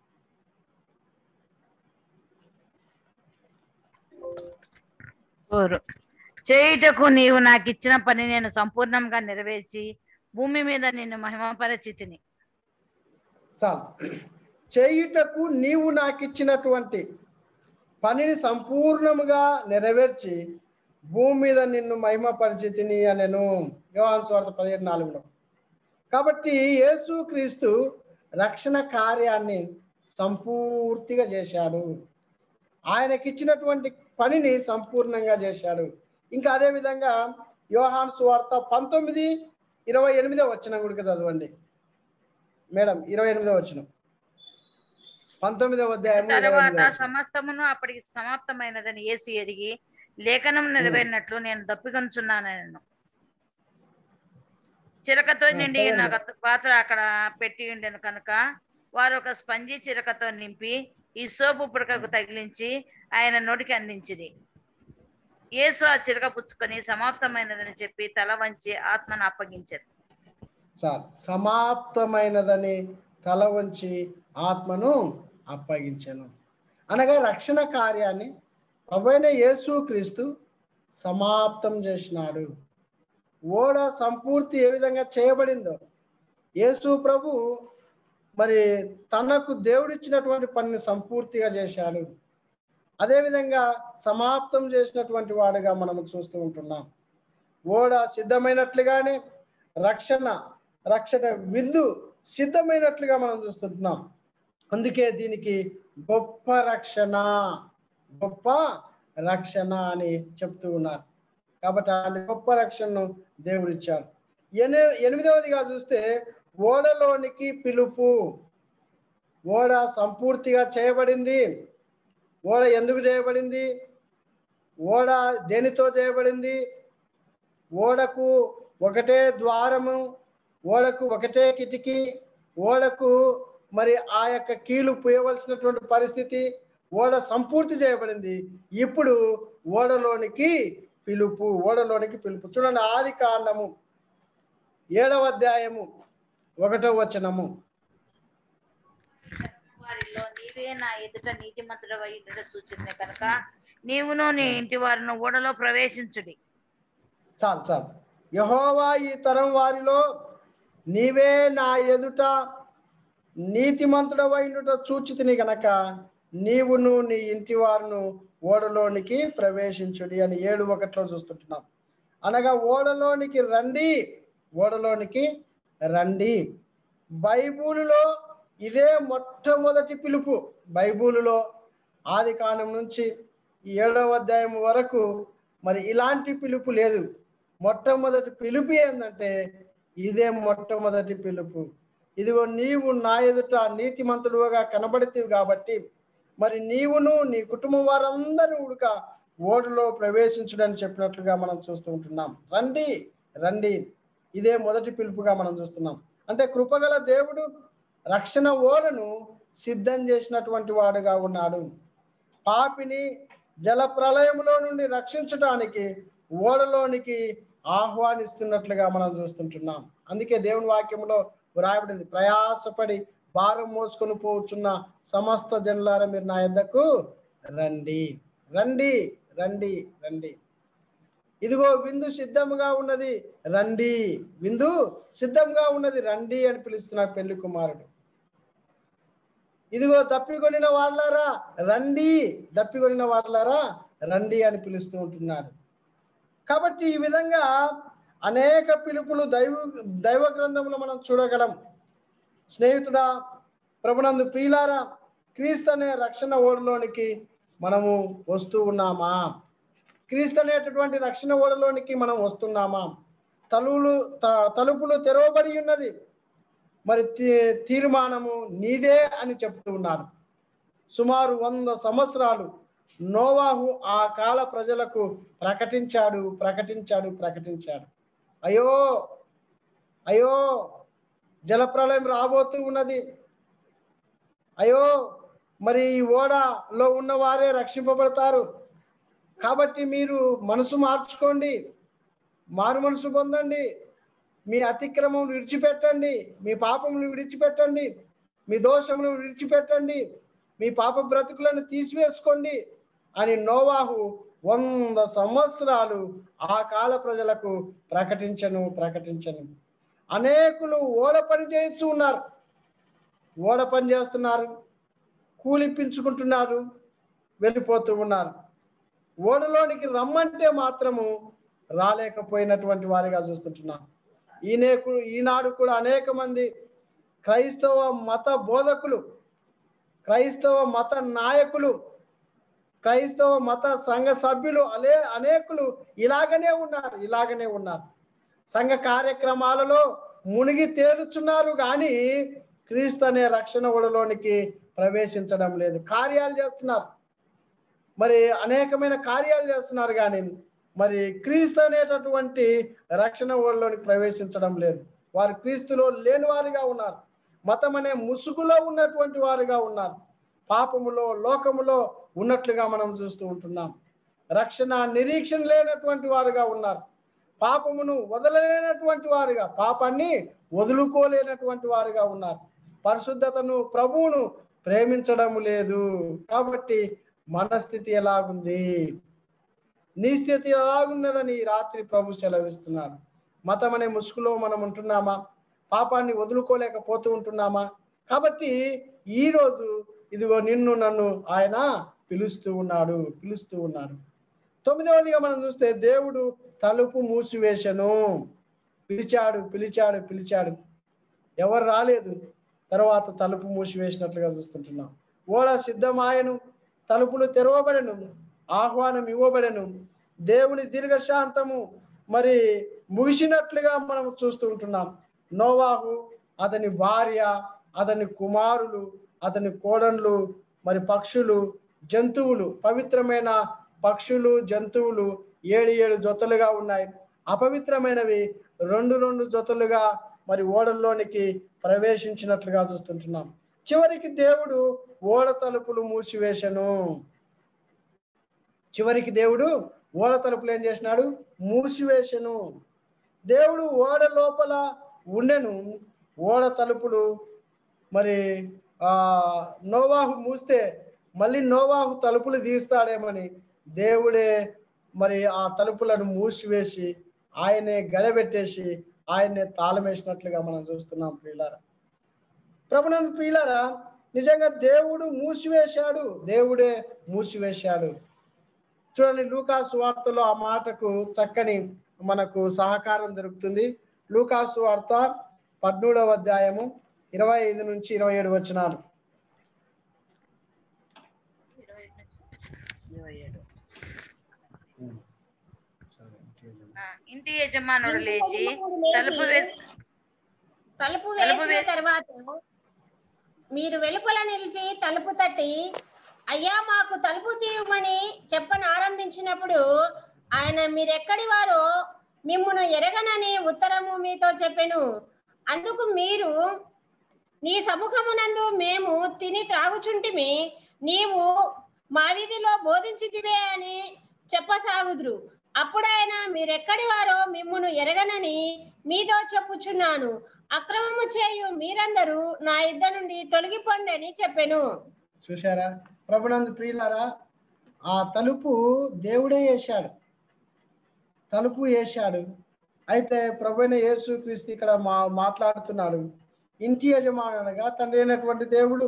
చేయుటకు నీవు నాకు ఇచ్చిన పని నేను సంపూర్ణంగా నెరవేర్చి భూమి మీద నిన్ను మహిమపరచితిని. చాలు. చేయుటకు నీవు నాకు ఇచ్చినటువంటి పనిని సంపూర్ణముగా నెరవేర్చి భూమి మీద నిన్ను మహిమపరిచితిని అనెను. యోహాను సువార్త పదిహేడు నాలుగులో. కాబట్టి యేసు క్రీస్తు రక్షణ కార్యాన్ని సంపూర్తిగా చేశాడు. ఆయనకిచ్చినటువంటి పనిని సంపూర్ణంగా చేశాడు. ఇంకా అదే విధంగా యోహాను సువార్త పంతొమ్మిది ఇరవై ఎనిమిదో వచనం కూడా చదవండి మేడం. ఇరవై ఎనిమిదో వచనం, పంతొమ్మిదవ అధ్యాయం. తర్వాత సమస్తమును అప్పటికి సమాప్తమైనదని యేసు ఎరిగి లేఖనం నెరవేరినట్లు నేను దప్పికొంచున్నాను. చిరకతో నిండి నాకు పాత్ర అక్కడ పెట్టి ఉండెను కనుక వారు ఒక స్పంజి చిరకతో నింపి ఈ సోపు పుడకకు తగిలించి ఆయన నోటికి అందించిది. యేసు ఆ చిరక పుచ్చుకొని సమాప్తమైనదని చెప్పి తల వంచి ఆత్మను అప్పగించారు. సార్ సమాప్తమైనదని తల వంచి ఆత్మను అప్పగించాను అనగా రక్షణ కార్యాన్ని ప్రభువైన యేసు క్రీస్తు సమాప్తం చేసినాడు. ఓడ సంపూర్తి ఏ విధంగా చేయబడిందో యేసు ప్రభు మరి తనకు దేవుడిచ్చినటువంటి పనిని సంపూర్తిగా చేశాడు. అదేవిధంగా సమాప్తం చేసినటువంటి వాడుగా మనము చూస్తూ ఉంటున్నాం. ఓడ సిద్ధమైనట్లుగానే రక్షణ రక్షణ విందు సిద్ధమైనట్లుగా మనం చూస్తుంటున్నాం. అందుకే దీనికి గొప్ప రక్షణ గొప్ప రక్షణ అని చెప్తూ ఉన్నారు. కాబట్టి ఆ గొప్ప రక్షణను దేవుడు ఇచ్చాడు. ఎని ఎనిమిదవదిగా చూస్తే ఓడలోనికి పిలుపు. ఓడ సంపూర్తిగా చేయబడింది. ఓడ ఎందుకు చేయబడింది? ఓడ దేనితో చేయబడింది? ఓడకు ఒకటే ద్వారము, ఓడకు ఒకటే కిటికీ, ఓడకు మరి ఆ యొక్క కీలు పూయవలసినటువంటి పరిస్థితి, ఓడ సంపూర్తి చేయబడింది. ఇప్పుడు ఓడలోనికి పిలుపు, ఓడలోనికి పిలుపు. చూడండి, ఆది కాండము ఏడవ అధ్యాయము ఒకటో వచనము. వారిలో నీవే నా ఎదుట నీతిమంతుడవై ఉండుట సూచనే కనుక నీవును నీ ఇంటి వారిని ఓడలో ప్రవేశించుడి. చాలు చాలు. యెహోవా ఈ తరం వారిలో నీవే నా ఎదుట నీతిమంతుడవై ఉండుట చూచితిని గనక నీవును నీ ఇంటి వారును ఓడలోనికి ప్రవేశించుడి అని ఏడు ఒకటిలో చూస్తుంటున్నాం. అనగా ఓడలోనికి రండి, ఓడలోనికి రండి. బైబిలులో ఇదే మొట్టమొదటి పిలుపు. బైబిలులో ఆది కాండం నుంచి ఈ ఏడవ అధ్యాయం వరకు మరి ఇలాంటి పిలుపు లేదు. మొట్టమొదటి పిలుపు ఏంటంటే ఇదే మొట్టమొదటి పిలుపు. ఇదిగో నీవు నా ఎదుట నీతిమంతుడుగా కనబడితేవి కాబట్టి మరి నీవును నీ కుటుంబం వారందరూ ఉడక ఓడలో ప్రవేశించుడని చెప్పినట్లుగా మనం చూస్తూ ఉంటున్నాం. రండి రండి, ఇదే మొదటి పిలుపుగా మనం చూస్తున్నాం. అంటే కృపగల దేవుడు రక్షణ ఓడను సిద్ధం చేసినటువంటి వాడుగా ఉన్నాడు. పాపిని జల ప్రళయంలో నుండి రక్షించడానికి ఓడలోనికి ఆహ్వానిస్తున్నట్లుగా మనం చూస్తుంటున్నాం. అందుకే దేవుని వాక్యంలో వ్రాయబడింది, ప్రయాసపడి భారం మోసుకొని పోచున్న సమస్త జనులారా మీరు నా యొద్దకు రండి రండి రండి రండి. ఇదిగో విందు సిద్ధముగా ఉన్నది రండి, విందు సిద్ధంగా ఉన్నది రండి అని పిలుస్తున్నారు పెళ్లి కుమారుడు. ఇదిగో దప్పికొనిన వాళ్ళారా రండి, దప్పికొనిన వాళ్ళారా రండి అని పిలుస్తూ ఉంటున్నాడు. కాబట్టి ఈ విధంగా అనేక పిలుపులు దైవ దైవ గ్రంథంలో మనం చూడగలం. స్నేహితుడా, ప్రభునందు ప్రియులారా, క్రీస్తు అనే రక్షణ ఓడలోనికి మనము వస్తూ ఉన్నామా? క్రీస్తు అనేటటువంటి రక్షణ ఓడలోనికి మనం వస్తున్నామా? తలుపులు తలుపులు తెరవబడి ఉన్నది, మరి తీర్మానము నీదే అని చెప్తూ ఉన్నారు. సుమారు వంద సంవత్సరాలు నోవాహు ఆ కాల ప్రజలకు ప్రకటించాడు ప్రకటించాడు ప్రకటించాడు అయ్యో అయ్యో జలప్రలయం రాబోతూ ఉన్నది, అయ్యో మరి ఈ ఓడలో ఉన్న వారే రక్షింపబడతారు, కాబట్టి మీరు మనసు మార్చుకోండి, మారు మనసు పొందండి, మీ అతిక్రమం విడిచిపెట్టండి, మీ పాపములు విడిచిపెట్టండి, మీ దోషములను విడిచిపెట్టండి, మీ పాప బ్రతుకులను తీసివేసుకోండి అని నోవాహు వంద సంవత్సరాలు ఆ కాల ప్రజలకు ప్రకటించను ప్రకటించను అనేకులు ఓడ పని చేస్తూ ఉన్నారు, ఓడ పని చేస్తున్నారు, కూలిపించుకుంటున్నారు, వెళ్ళిపోతూ ఉన్నారు. ఓడలోనికి రమ్మంటే మాత్రము రాలేకపోయినటువంటి వారిగా చూస్తుంటున్నాం. ఈనేకు ఈనాడు కూడా అనేక మంది క్రైస్తవ మత బోధకులు, క్రైస్తవ మత నాయకులు, క్రైస్తవ మత సంఘ సభ్యులు అలే అనేకులు ఇలాగనే ఉన్నారు ఇలాగనే ఉన్నారు సంఘ కార్యక్రమాలలో మునిగి తేలుచున్నారు, కానీ క్రీస్తు అనే రక్షణ ఓడలోనికి ప్రవేశించడం లేదు. కార్యాలు చేస్తున్నారు, మరి అనేకమైన కార్యాలు చేస్తున్నారు, కానీ మరి క్రీస్తు అనేటటువంటి రక్షణ ఓడలోనికి ప్రవేశించడం లేదు. వారు క్రీస్తులో లేని వారిగా ఉన్నారు, మతం అనే ముసుగులో ఉన్నటువంటి వారుగా ఉన్నారు, పాపములో లోకములో ఉన్నట్లుగా మనం చూస్తూ ఉంటున్నాం. రక్షణ నిరీక్షణ లేనటువంటి వారుగా ఉన్నారు, పాపమును వదలలేనటువంటి వారుగా, పాపాన్ని వదులుకోలేనటువంటి వారుగా ఉన్నారు, పరిశుద్ధతను ప్రభువును ప్రేమించడం లేదు. కాబట్టి మన స్థితి ఎలాగుంది, నీ స్థితి ఎలాగున్నదని రాత్రి ప్రభు సెలవిస్తున్నాడు. మతం అనే ముసుగులో మనం ఉంటున్నామా? పాపాన్ని వదులుకోలేకపోతూ ఉంటున్నామా? కాబట్టి ఈరోజు ఇదిగో నిన్ను నన్ను ఆయన పిలుస్తూ ఉన్నాడు పిలుస్తూ ఉన్నాడు తొమ్మిదవదిగా మనం చూస్తే దేవుడు తలుపు మూసివేశను. పిలిచాడు పిలిచాడు పిలిచాడు ఎవరు రాలేదు, తర్వాత తలుపు మూసివేసినట్లుగా చూస్తుంటున్నాం. ఓడ సిద్ధమాయను, తలుపులు తెరవబడెను, ఆహ్వానం ఇవ్వబడెను, దేవుని దీర్ఘశాంతము మరి ముగిసినట్లుగా మనం చూస్తూ ఉంటున్నాం. నోవాహు, అతని భార్య, అతని కుమారులు, అతని కోడన్లు, మరి పక్షులు, జంతువులు, పవిత్రమైన పక్షులు జంతువులు ఏడు ఏడు జతలుగా ఉన్నాయి. అపవిత్రమైనవి రెండు రెండు జతలుగా మరి ఓడల్లోనికి ప్రవేశించినట్లుగా చూస్తుంటున్నాం. చివరికి దేవుడు ఓడ తలుపులు మూసివేశను. చివరికి దేవుడు ఓడ తలుపులు ఏం చేసినాడు? మూసివేశను. దేవుడు ఓడ లోపల ఉండెను. ఓడ తలుపులు మరి ఆ నోవాహు మూస్తే మళ్ళీ నోవాహు తలుపులు తీస్తాడేమని దేవుడే మరి ఆ తలుపులను మూసివేసి ఆయనే గడబెట్టేసి ఆయన్నే తాళం వేసినట్లుగా మనం చూస్తున్నాం. ప్రియులారా, ప్రభునందు ప్రియులారా, నిజంగా దేవుడు మూసివేశాడు, దేవుడే మూసివేశాడు. చూడండి, లూకా సువార్తలో ఆ మాటకు చక్కని మనకు సహకారం దొరుకుతుంది. లూకా సువార్త పద్మూడవ అధ్యాయము ఇరవై ఐదు నుంచి ఇరవై ఏడు వచనాలు. ఇంటి యజమానుడు లేచి తలుపు వేసి తలుపు వేసిన తర్వాత మీరు వెలుపల నిలిచి తలుపు తట్టి అయ్యా మాకు తలుపు తీయమని చెప్పని ఆరంభించినప్పుడు ఆయన మీరెక్కడి వారో మిమ్మును ఎరగనని ఉత్తరము మీతో చెప్పెను. అందుకు మీరు నీ సముఖమునందు మేము తిని త్రాగుచుంటిమి, నీవు మా వీధిలో బోధించితివే అని చెప్పసాగుదురు. అప్పుడైనా మీరెక్కడి వారో మిమ్మును ఎరగనని మీతో చెప్పుచున్నాను, అక్రమము చేయు మీరందరూ నా యుద్ధ నుండి తొలగిపోండి అని చెప్పెను. చూశారా ప్రభునందు ప్రియులారా, ఆ తలుపు దేవుడే వేశాడు, తలుపు వేశాడు. అయితే ప్రభువైన యేసు క్రీస్తు ఇక్కడ మా మాట్లాడుతున్నాడు. ఇంటి యజమానుగా తండ్రి అయినటువంటి దేవుడు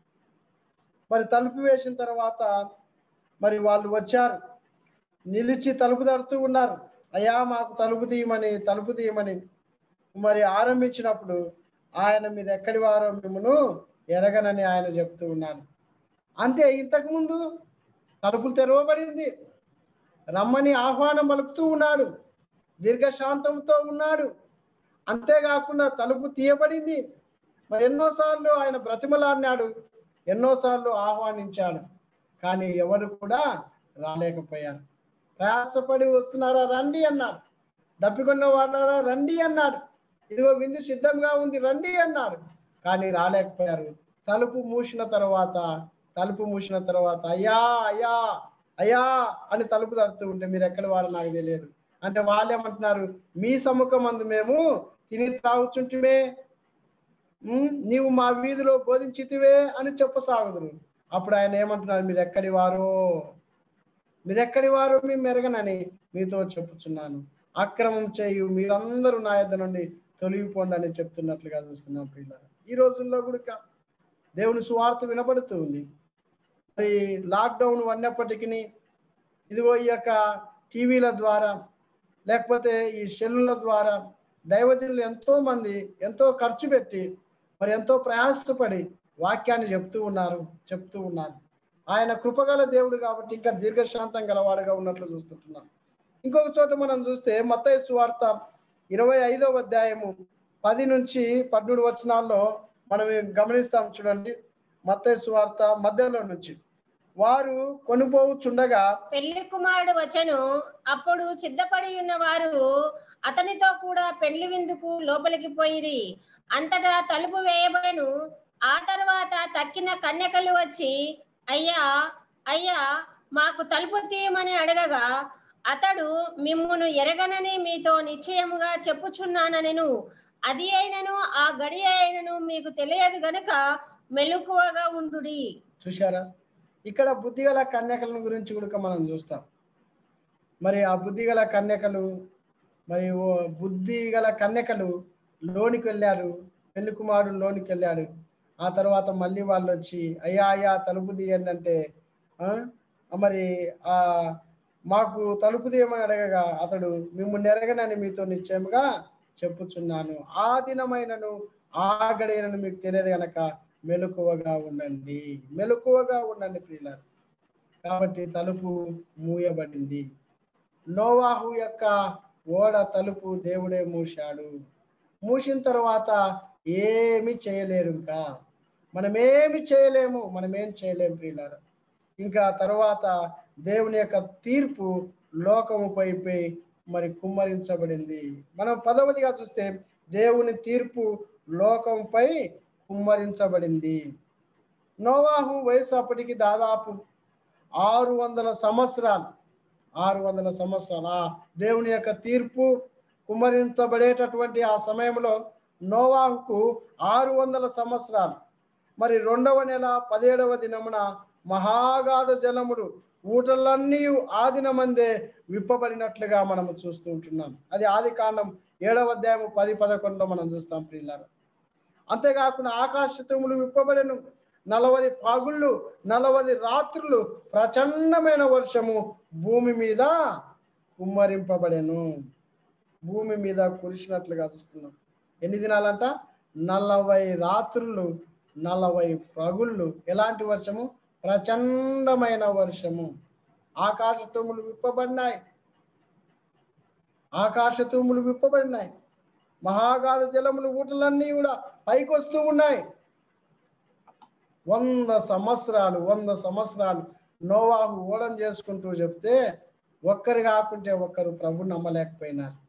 మరి తలుపు వేసిన తర్వాత మరి వాళ్ళు వచ్చారు, నిలిచి తలుపు తడుతూ ఉన్నారు. అయ్యా మాకు తలుపు తీయమని తలుపు తీయమని మరి ఆరంభించినప్పుడు ఆయన మీరు ఎక్కడి వారో మిమ్మను ఎరగనని ఆయన చెప్తూ ఉన్నాడు. అంతే, ఇంతకుముందు తలుపులు తెరవబడింది, రమ్మని ఆహ్వానం పలుకుతూ ఉన్నాడు, దీర్ఘశాంతంతో ఉన్నాడు. అంతేకాకుండా తలుపు తీయబడింది. మరి ఎన్నోసార్లు ఆయన బ్రతిమలాడినాడు, ఎన్నోసార్లు ఆహ్వానించాడు, కానీ ఎవరు కూడా రాలేకపోయారు. ప్రయాసపడి వస్తున్నారా రండి అన్నాడు, దప్పికొన్న వాళ్ళారా రండి అన్నాడు, ఇదిగో విందు సిద్ధంగా ఉంది రండి అన్నాడు, కానీ రాలేకపోయారు. తలుపు మూసిన తర్వాత తలుపు మూసిన తర్వాత అయ్యా అయ్యా అయ్యా అని తలుపు తడుతూ ఉంటే మీరు ఎక్కడి వారో నాకు తెలియదు అంటే వాళ్ళు ఏమంటున్నారు? మీ సముఖం అందు మేము తిని త్రాగుచుంటిమే, నీవు మా వీధిలో బోధించితివే అని చెప్పసాగుదురు. అప్పుడు ఆయన ఏమంటున్నారు? మీరు ఎక్కడి వారో మీరెక్కడి వారో మేము మెరగనని మీతో చెప్పుచున్నాను, అక్రమం చేయు మీరందరూ నా యొద్ద నుండి తొలగిపోండి అని చెప్తున్నట్లుగా చూస్తున్నాం. పిల్లలు ఈ రోజుల్లో కూడా దేవుని సువార్త వినబడుతూ ఉంది. మరి లాక్డౌన్ అన్నప్పటికీ ఇదిగో ఈ యొక్క టీవీల ద్వారా లేకపోతే ఈ సెల్లుల ద్వారా దైవజనులు ఎంతో మంది ఎంతో ఖర్చు పెట్టి మరి ఎంతో ప్రయాసపడి వాక్యాన్ని చెప్తూ ఉన్నారు చెప్తూ ఉన్నారు ఆయన కృపగల దేవుడు కాబట్టి ఇంకా దీర్ఘశాంతం గలవాడుగా ఉన్నట్లు చూస్తుంటున్నాం. ఇంకొక చోట మనం చూస్తే మత్తయి సువార్త ఇరవై ఐదవ అధ్యాయము పది నుంచి పదమూడు వచనాల్లో మనం గమనిస్తాం. చూడండి, మత్తయి సువార్త మధ్యలో నుంచి వారు కొనుపోవుచుండగా పెళ్లి కుమారుడు వచ్చెను, అప్పుడు సిద్ధపడి ఉన్న వారు అతనితో కూడా పెళ్లి విందుకు లోపలికి పోయిరి. అంతటా తలుపు వేయబడెను. ఆ తర్వాత తక్కిన కన్యకలు వచ్చి అయ్యా అయ్యా మాకు తలుపు తీయమని అడగగా అతడు మిమ్మును ఎరగనని మీతో నిశ్చయముగా చెప్పుచున్నానెను, అది అయినను ఆ గడి అయినను మీకు తెలియదు గనుక మెలకువగా ఉండుడి. చూశారా, ఇక్కడ బుద్ధిగల కన్యకల గురించి కూడా మనం చూస్తాం. మరి ఆ బుద్ధిగల కన్యకలు మరి ఓ బుద్ధిగల కన్యకలు లోనికి వెళ్ళారు, పెళ్లి కుమారుడు లోనికి వెళ్ళాడు. ఆ తర్వాత మళ్ళీ వాళ్ళు వచ్చి అయ్యా అయ్యా తలుపు తీయండి అంటే మరి ఆ మాకు తలుపు తీయమని అడగగా అతడు మిమ్మల్ని ఎరగనని మీతో నిశ్చయముగా చెప్పుచున్నాను, ఆ దినమైనను ఆ గడియనను మీకు తెలియదు గనక మెలకువగా ఉండండి మెలకువగా ఉండండి ప్రియులారా. కాబట్టి తలుపు మూయబడింది. నోవాహు యొక్క ఓడ తలుపు దేవుడే మూశాడు. మూసిన తర్వాత ఏమి చేయలేరు, ఇంకా మనమేమి చేయలేము మనమేం చేయలేము ప్రియులారా. ఇంకా తర్వాత దేవుని యొక్క తీర్పు లోకముపై మరి కుమ్మరించబడింది. మనం పదవదిగా చూస్తే దేవుని తీర్పు లోకంపై కుమ్మరించబడింది. నోవాహు వయసు అప్పటికి దాదాపు ఆరు వందల సంవత్సరాలు ఆరు వందల సంవత్సరాలు ఆ దేవుని యొక్క తీర్పు కుమ్మరించబడేటటువంటి ఆ సమయంలో నోవాహుకు ఆరు వందల సంవత్సరాలు. మరి రెండవ నెల పదిహేడవ దినమున మహాగాధ జలములు ఊటలన్నీ ఆ దినమందే విప్పబడినట్లుగా మనము చూస్తూ ఉంటున్నాం. అది ఆది కాండం ఏడవ అధ్యాయం పది పదకొండులో మనం చూస్తాం ప్రియులారా. అంతేకాకుండా ఆకాశతుములు విప్పబడెను, నలవది పగుళ్ళు నలవది రాత్రులు ప్రచండమైన వర్షము భూమి మీద కుమ్మరింపబడెను. భూమి మీద కురిసినట్లుగా చూస్తున్నాం. ఎన్ని దినాలంట? నలభై రాత్రులు నలభై పగుళ్ళు. ఎలాంటి వర్షము? ప్రచండమైన వర్షము. ఆకాశ తూములు విప్పబడినాయి ఆకాశ తూములు విప్పబడినాయి మహాగాధ జలములు ఊటలన్నీ కూడా పైకి వస్తూ ఉన్నాయి. వంద సంవత్సరాలు వంద సంవత్సరాలు నోవాహు ఓడం చేసుకుంటూ చెప్తే ఒక్కరు కాకుంటే ఒక్కరు ప్రభు నమ్మలేకపోయినారు.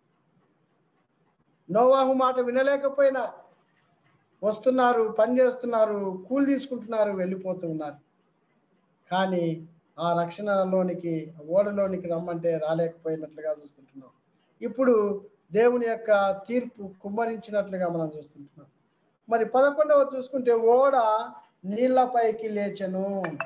నోవాహు మాట వినలేకపోయినారు. వస్తున్నారు, పని చేస్తున్నారు, కూలి తీసుకుంటున్నారు, వెళ్ళిపోతూ ఉన్నారు. కానీ ఆ రక్షణలోనికి ఓడలోనికి రమ్మంటే రాలేకపోయినట్లుగా చూస్తుంటున్నాం. ఇప్పుడు దేవుని యొక్క తీర్పు కుమ్మరించినట్లుగా మనం చూస్తుంటున్నాం. మరి పదకొండవ చూసుకుంటే ఓడ నీళ్లపైకి లేచెను.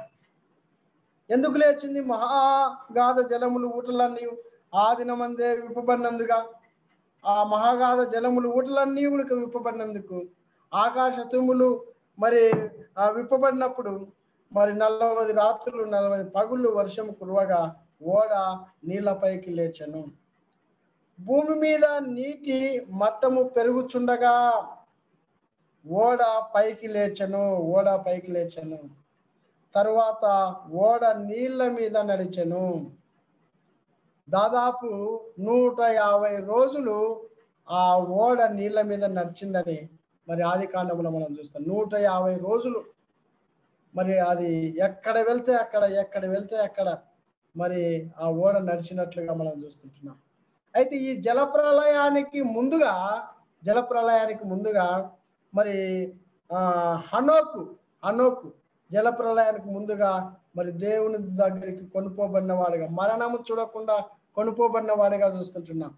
ఎందుకు లేచింది? మహాగాధ జలములు ఊటలన్నీ ఆ దినమందే విప్పబడినందుగా ఆ మహాగాధ జలములు ఊటలన్నీ ఉడక విప్పబడినందుకు ఆకాశ తుములు మరి ఆ విప్పబడినప్పుడు మరి నలభై రాత్రులు నలభై పగుళ్ళు వర్షం కురవగా ఓడ నీళ్లపైకి లేచెను. భూమి మీద నీటి మట్టము పెరుగుచుండగా ఓడ పైకి లేచెను ఓడ పైకి లేచెను తరువాత ఓడ నీళ్ల మీద నడిచెను. దాదాపు నూట యాభై రోజులు ఆ ఓడ నీళ్ల మీద నడిచిందని మరి ఆది కాండంలో మనం చూస్తాం. నూట యాభై రోజులు మరి అది ఎక్కడ వెళ్తే అక్కడ ఎక్కడ వెళ్తే అక్కడ మరి ఆ ఓడ నడిచినట్లుగా మనం చూస్తుంటున్నాం. అయితే ఈ జలప్రలయానికి ముందుగా జలప్రలయానికి ముందుగా మరి ఆ హనోకు హనోకు జలప్రలయానికి ముందుగా మరి దేవుని దగ్గరికి కొనుక్కోబడిన వాడిగా, మరణము చూడకుండా కొనుక్కోబడిన వాడిగా చూస్తుంటున్నాం.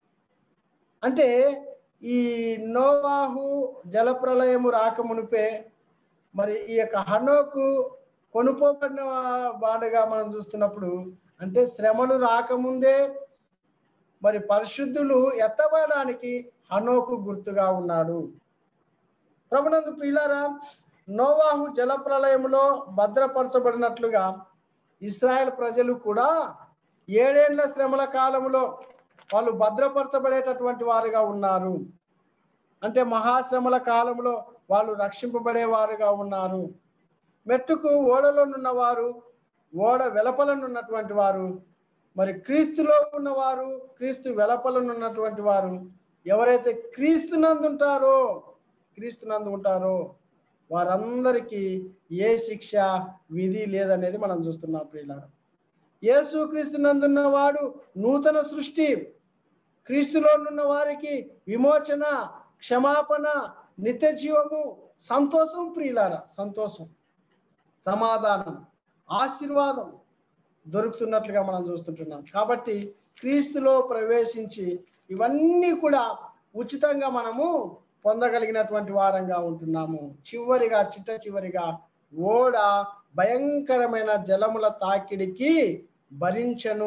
అంటే ఈ నోవాహు జలప్రలయము రాకమునిపే మరి ఈ యొక్క హనోకు కొనుక్కోబడిన వాడిగా మనం చూస్తున్నప్పుడు, అంటే శ్రమలు రాకముందే మరి పరిశుద్ధులు ఎత్తబడడానికి హనోకు గుర్తుగా ఉన్నాడు. ప్రభునందు ప్రియులారా, నోవాహు జలప్రలయములో భద్రపరచబడినట్లుగా ఇశ్రాయేల్ ప్రజలు కూడా ఏడేండ్ల శ్రమల కాలంలో వాళ్ళు భద్రపరచబడేటటువంటి వారుగా ఉన్నారు. అంటే మహాశ్రమల కాలంలో వాళ్ళు రక్షింపబడే వారుగా ఉన్నారు. మెట్టుకు ఓడలోనున్న వారు, ఓడ వెలపలనున్నటువంటి వారు, మరి క్రీస్తులో ఉన్నవారు, క్రీస్తు వెలపలనున్నటువంటి వారు ఎవరైతే క్రీస్తునందు ఉంటారో క్రీస్తునందు ఉంటారో వారందరికీ ఏ శిక్ష విధి లేదనేది మనం చూస్తున్నాం ప్రియులారా. యేసు క్రీస్తునందున్న వాడు నూతన సృష్టి. క్రీస్తులో ఉన్న వారికి విమోచన, క్షమాపణ, నిత్య జీవము, సంతోషం ప్రియులారా, సంతోషం, సమాధానం, ఆశీర్వాదం దొరుకుతున్నట్లుగా మనం చూస్తుంటున్నాం. కాబట్టి క్రీస్తులో ప్రవేశించి ఇవన్నీ కూడా ఉచితంగా మనము పొందగలిగినటువంటి వారంగా ఉంటున్నాము. చివరిగా చిట్ట చివరిగా ఓడ భయంకరమైన జలముల తాకిడికి భరించను.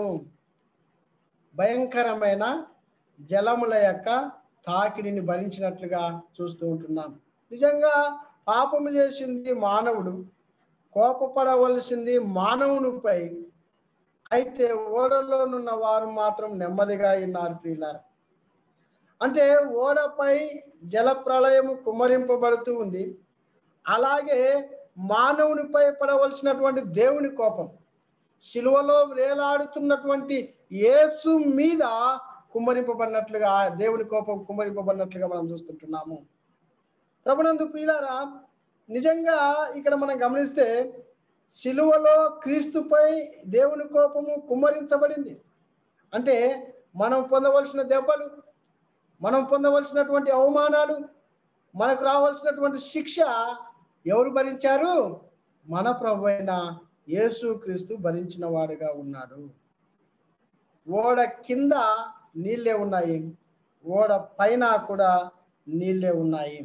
భయంకరమైన జలముల యొక్క తాకిడిని భరించినట్లుగా చూస్తూ ఉంటున్నాం. నిజంగా పాపము చేసింది మానవుడు, కోపపడవలసింది మానవునిపై. అయితే ఓడలోనున్న వారు మాత్రం నెమ్మదిగా ఉన్నారు ప్రియులారా. అంటే ఓడపై జల ప్రళయము కుమ్మరింపబడుతూ ఉంది, అలాగే మానవునిపై పడవలసినటువంటి దేవుని కోపం శిలువలో వేలాడుతున్నటువంటి యేసు మీద కుమ్మరింపబడినట్లుగా, దేవుని కోపం కుమ్మరింపబడినట్లుగా మనం చూస్తుంటున్నాము. ప్రభునందు ప్రియులారా, నిజంగా ఇక్కడ మనం గమనిస్తే సిలువలో క్రీస్తుపై దేవుని కోపము కుమ్మరించబడింది. అంటే మనం పొందవలసిన దెబ్బలు, మనం పొందవలసినటువంటి అవమానాలు, మనకు రావాల్సినటువంటి శిక్ష ఎవరు భరించారు? మన ప్రభువైన యేసు క్రీస్తు భరించిన వాడుగా ఉన్నాడు. ఓడ కింద నీళ్ళే ఉన్నాయి, ఓడ పైన కూడా నీళ్ళే ఉన్నాయి.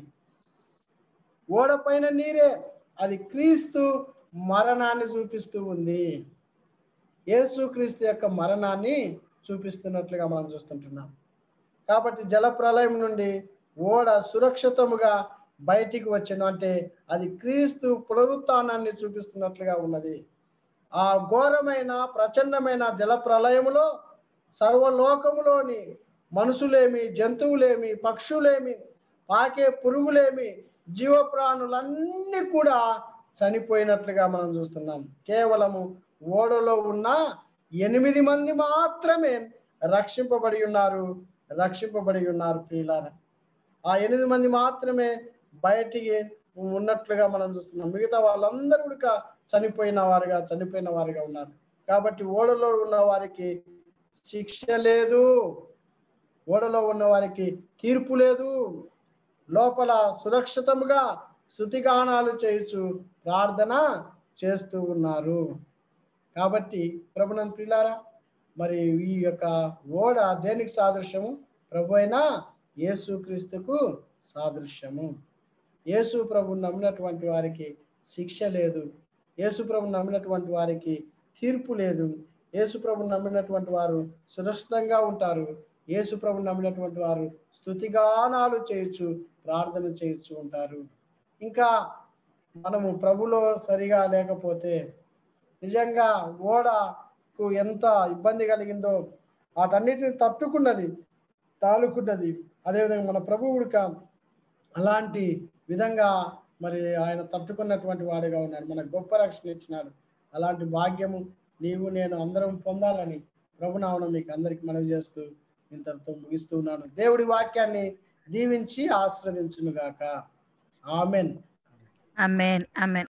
ఓడ పైన నీరే, అది క్రీస్తు మరణాన్ని చూపిస్తూ ఉంది. యేసు క్రీస్తు యొక్క మరణాన్ని చూపిస్తున్నట్లుగా మనం చూస్తుంటున్నాం. కాబట్టి జల ప్రళయం నుండి ఓడ సురక్షితముగా బయటికి వచ్చాను అంటే అది క్రీస్తు పునరుత్థానాన్ని చూపిస్తున్నట్లుగా ఉన్నది. ఆ ఘోరమైన ప్రచండమైన జల ప్రళయములో సర్వలోకములోని మనుషులేమి, జంతువులేమి, పక్షులేమి, పాకే పురుగులేమి, జీవప్రాణులన్నీ కూడా చనిపోయినట్లుగా మనం చూస్తున్నాం. కేవలము ఓడలో ఉన్న ఎనిమిది మంది మాత్రమే రక్షింపబడి ఉన్నారు రక్షింపబడి ఉన్నారు ప్రియులారా. ఆ ఎనిమిది మంది మాత్రమే బయటికి ఉన్నట్లుగా మనం చూస్తున్నాం. మిగతా వాళ్ళందరూ కూడా చనిపోయిన వారుగా చనిపోయిన వారుగా ఉన్నారు. కాబట్టి ఓడలో ఉన్న వారికి శిక్ష లేదు, ఓడలో ఉన్న వారికి తీర్పు లేదు. లోపల సురక్షితముగా స్తుతిగానాలు చేయొచ్చు, ప్రార్థన చేస్తూ ఉన్నారు. కాబట్టి ప్రభునందు ప్రియులారా, మరి ఈ యొక్క ఓడ దేనికి సాదృశ్యము? ప్రభు అయిన యేసు క్రీస్తుకు సాదృశ్యము. యేసు ప్రభుని నమ్మినటువంటి వారికి శిక్ష లేదు, యేసు ప్రభుని నమ్మినటువంటి వారికి తీర్పు లేదు. యేసు ప్రభుని నమ్మినటువంటి వారు సురక్షితంగా ఉంటారు. యేసు ప్రభుని నమ్మినటువంటి వారు స్తుతిగానాలు చేయొచ్చు, ప్రార్థన చేయొచ్చు ఉంటారు. ఇంకా మనము ప్రభులో సరిగా లేకపోతే నిజంగా ఓడకు ఎంత ఇబ్బంది కలిగిందో వాటన్నిటిని తట్టుకున్నది, తాలుకున్నది. అదేవిధంగా మన ప్రభువు కూడా అలాంటి విధంగా మరి ఆయన తట్టుకున్నటువంటి వాడిగా ఉన్నాడు, మనకు గొప్ప రక్షణ ఇచ్చినాడు. అలాంటి భాగ్యము నీవు నేను అందరం పొందాలని ప్రభునామమున మీకు అందరికి మనవి చేస్తూ ఇంతటితో ముగిస్తూ ఉన్నాను. దేవుడి వాక్యాన్ని దీవించి ఆశీర్వదించును గాక. ఆమెన్. ఆమేన్. ఆమేన్.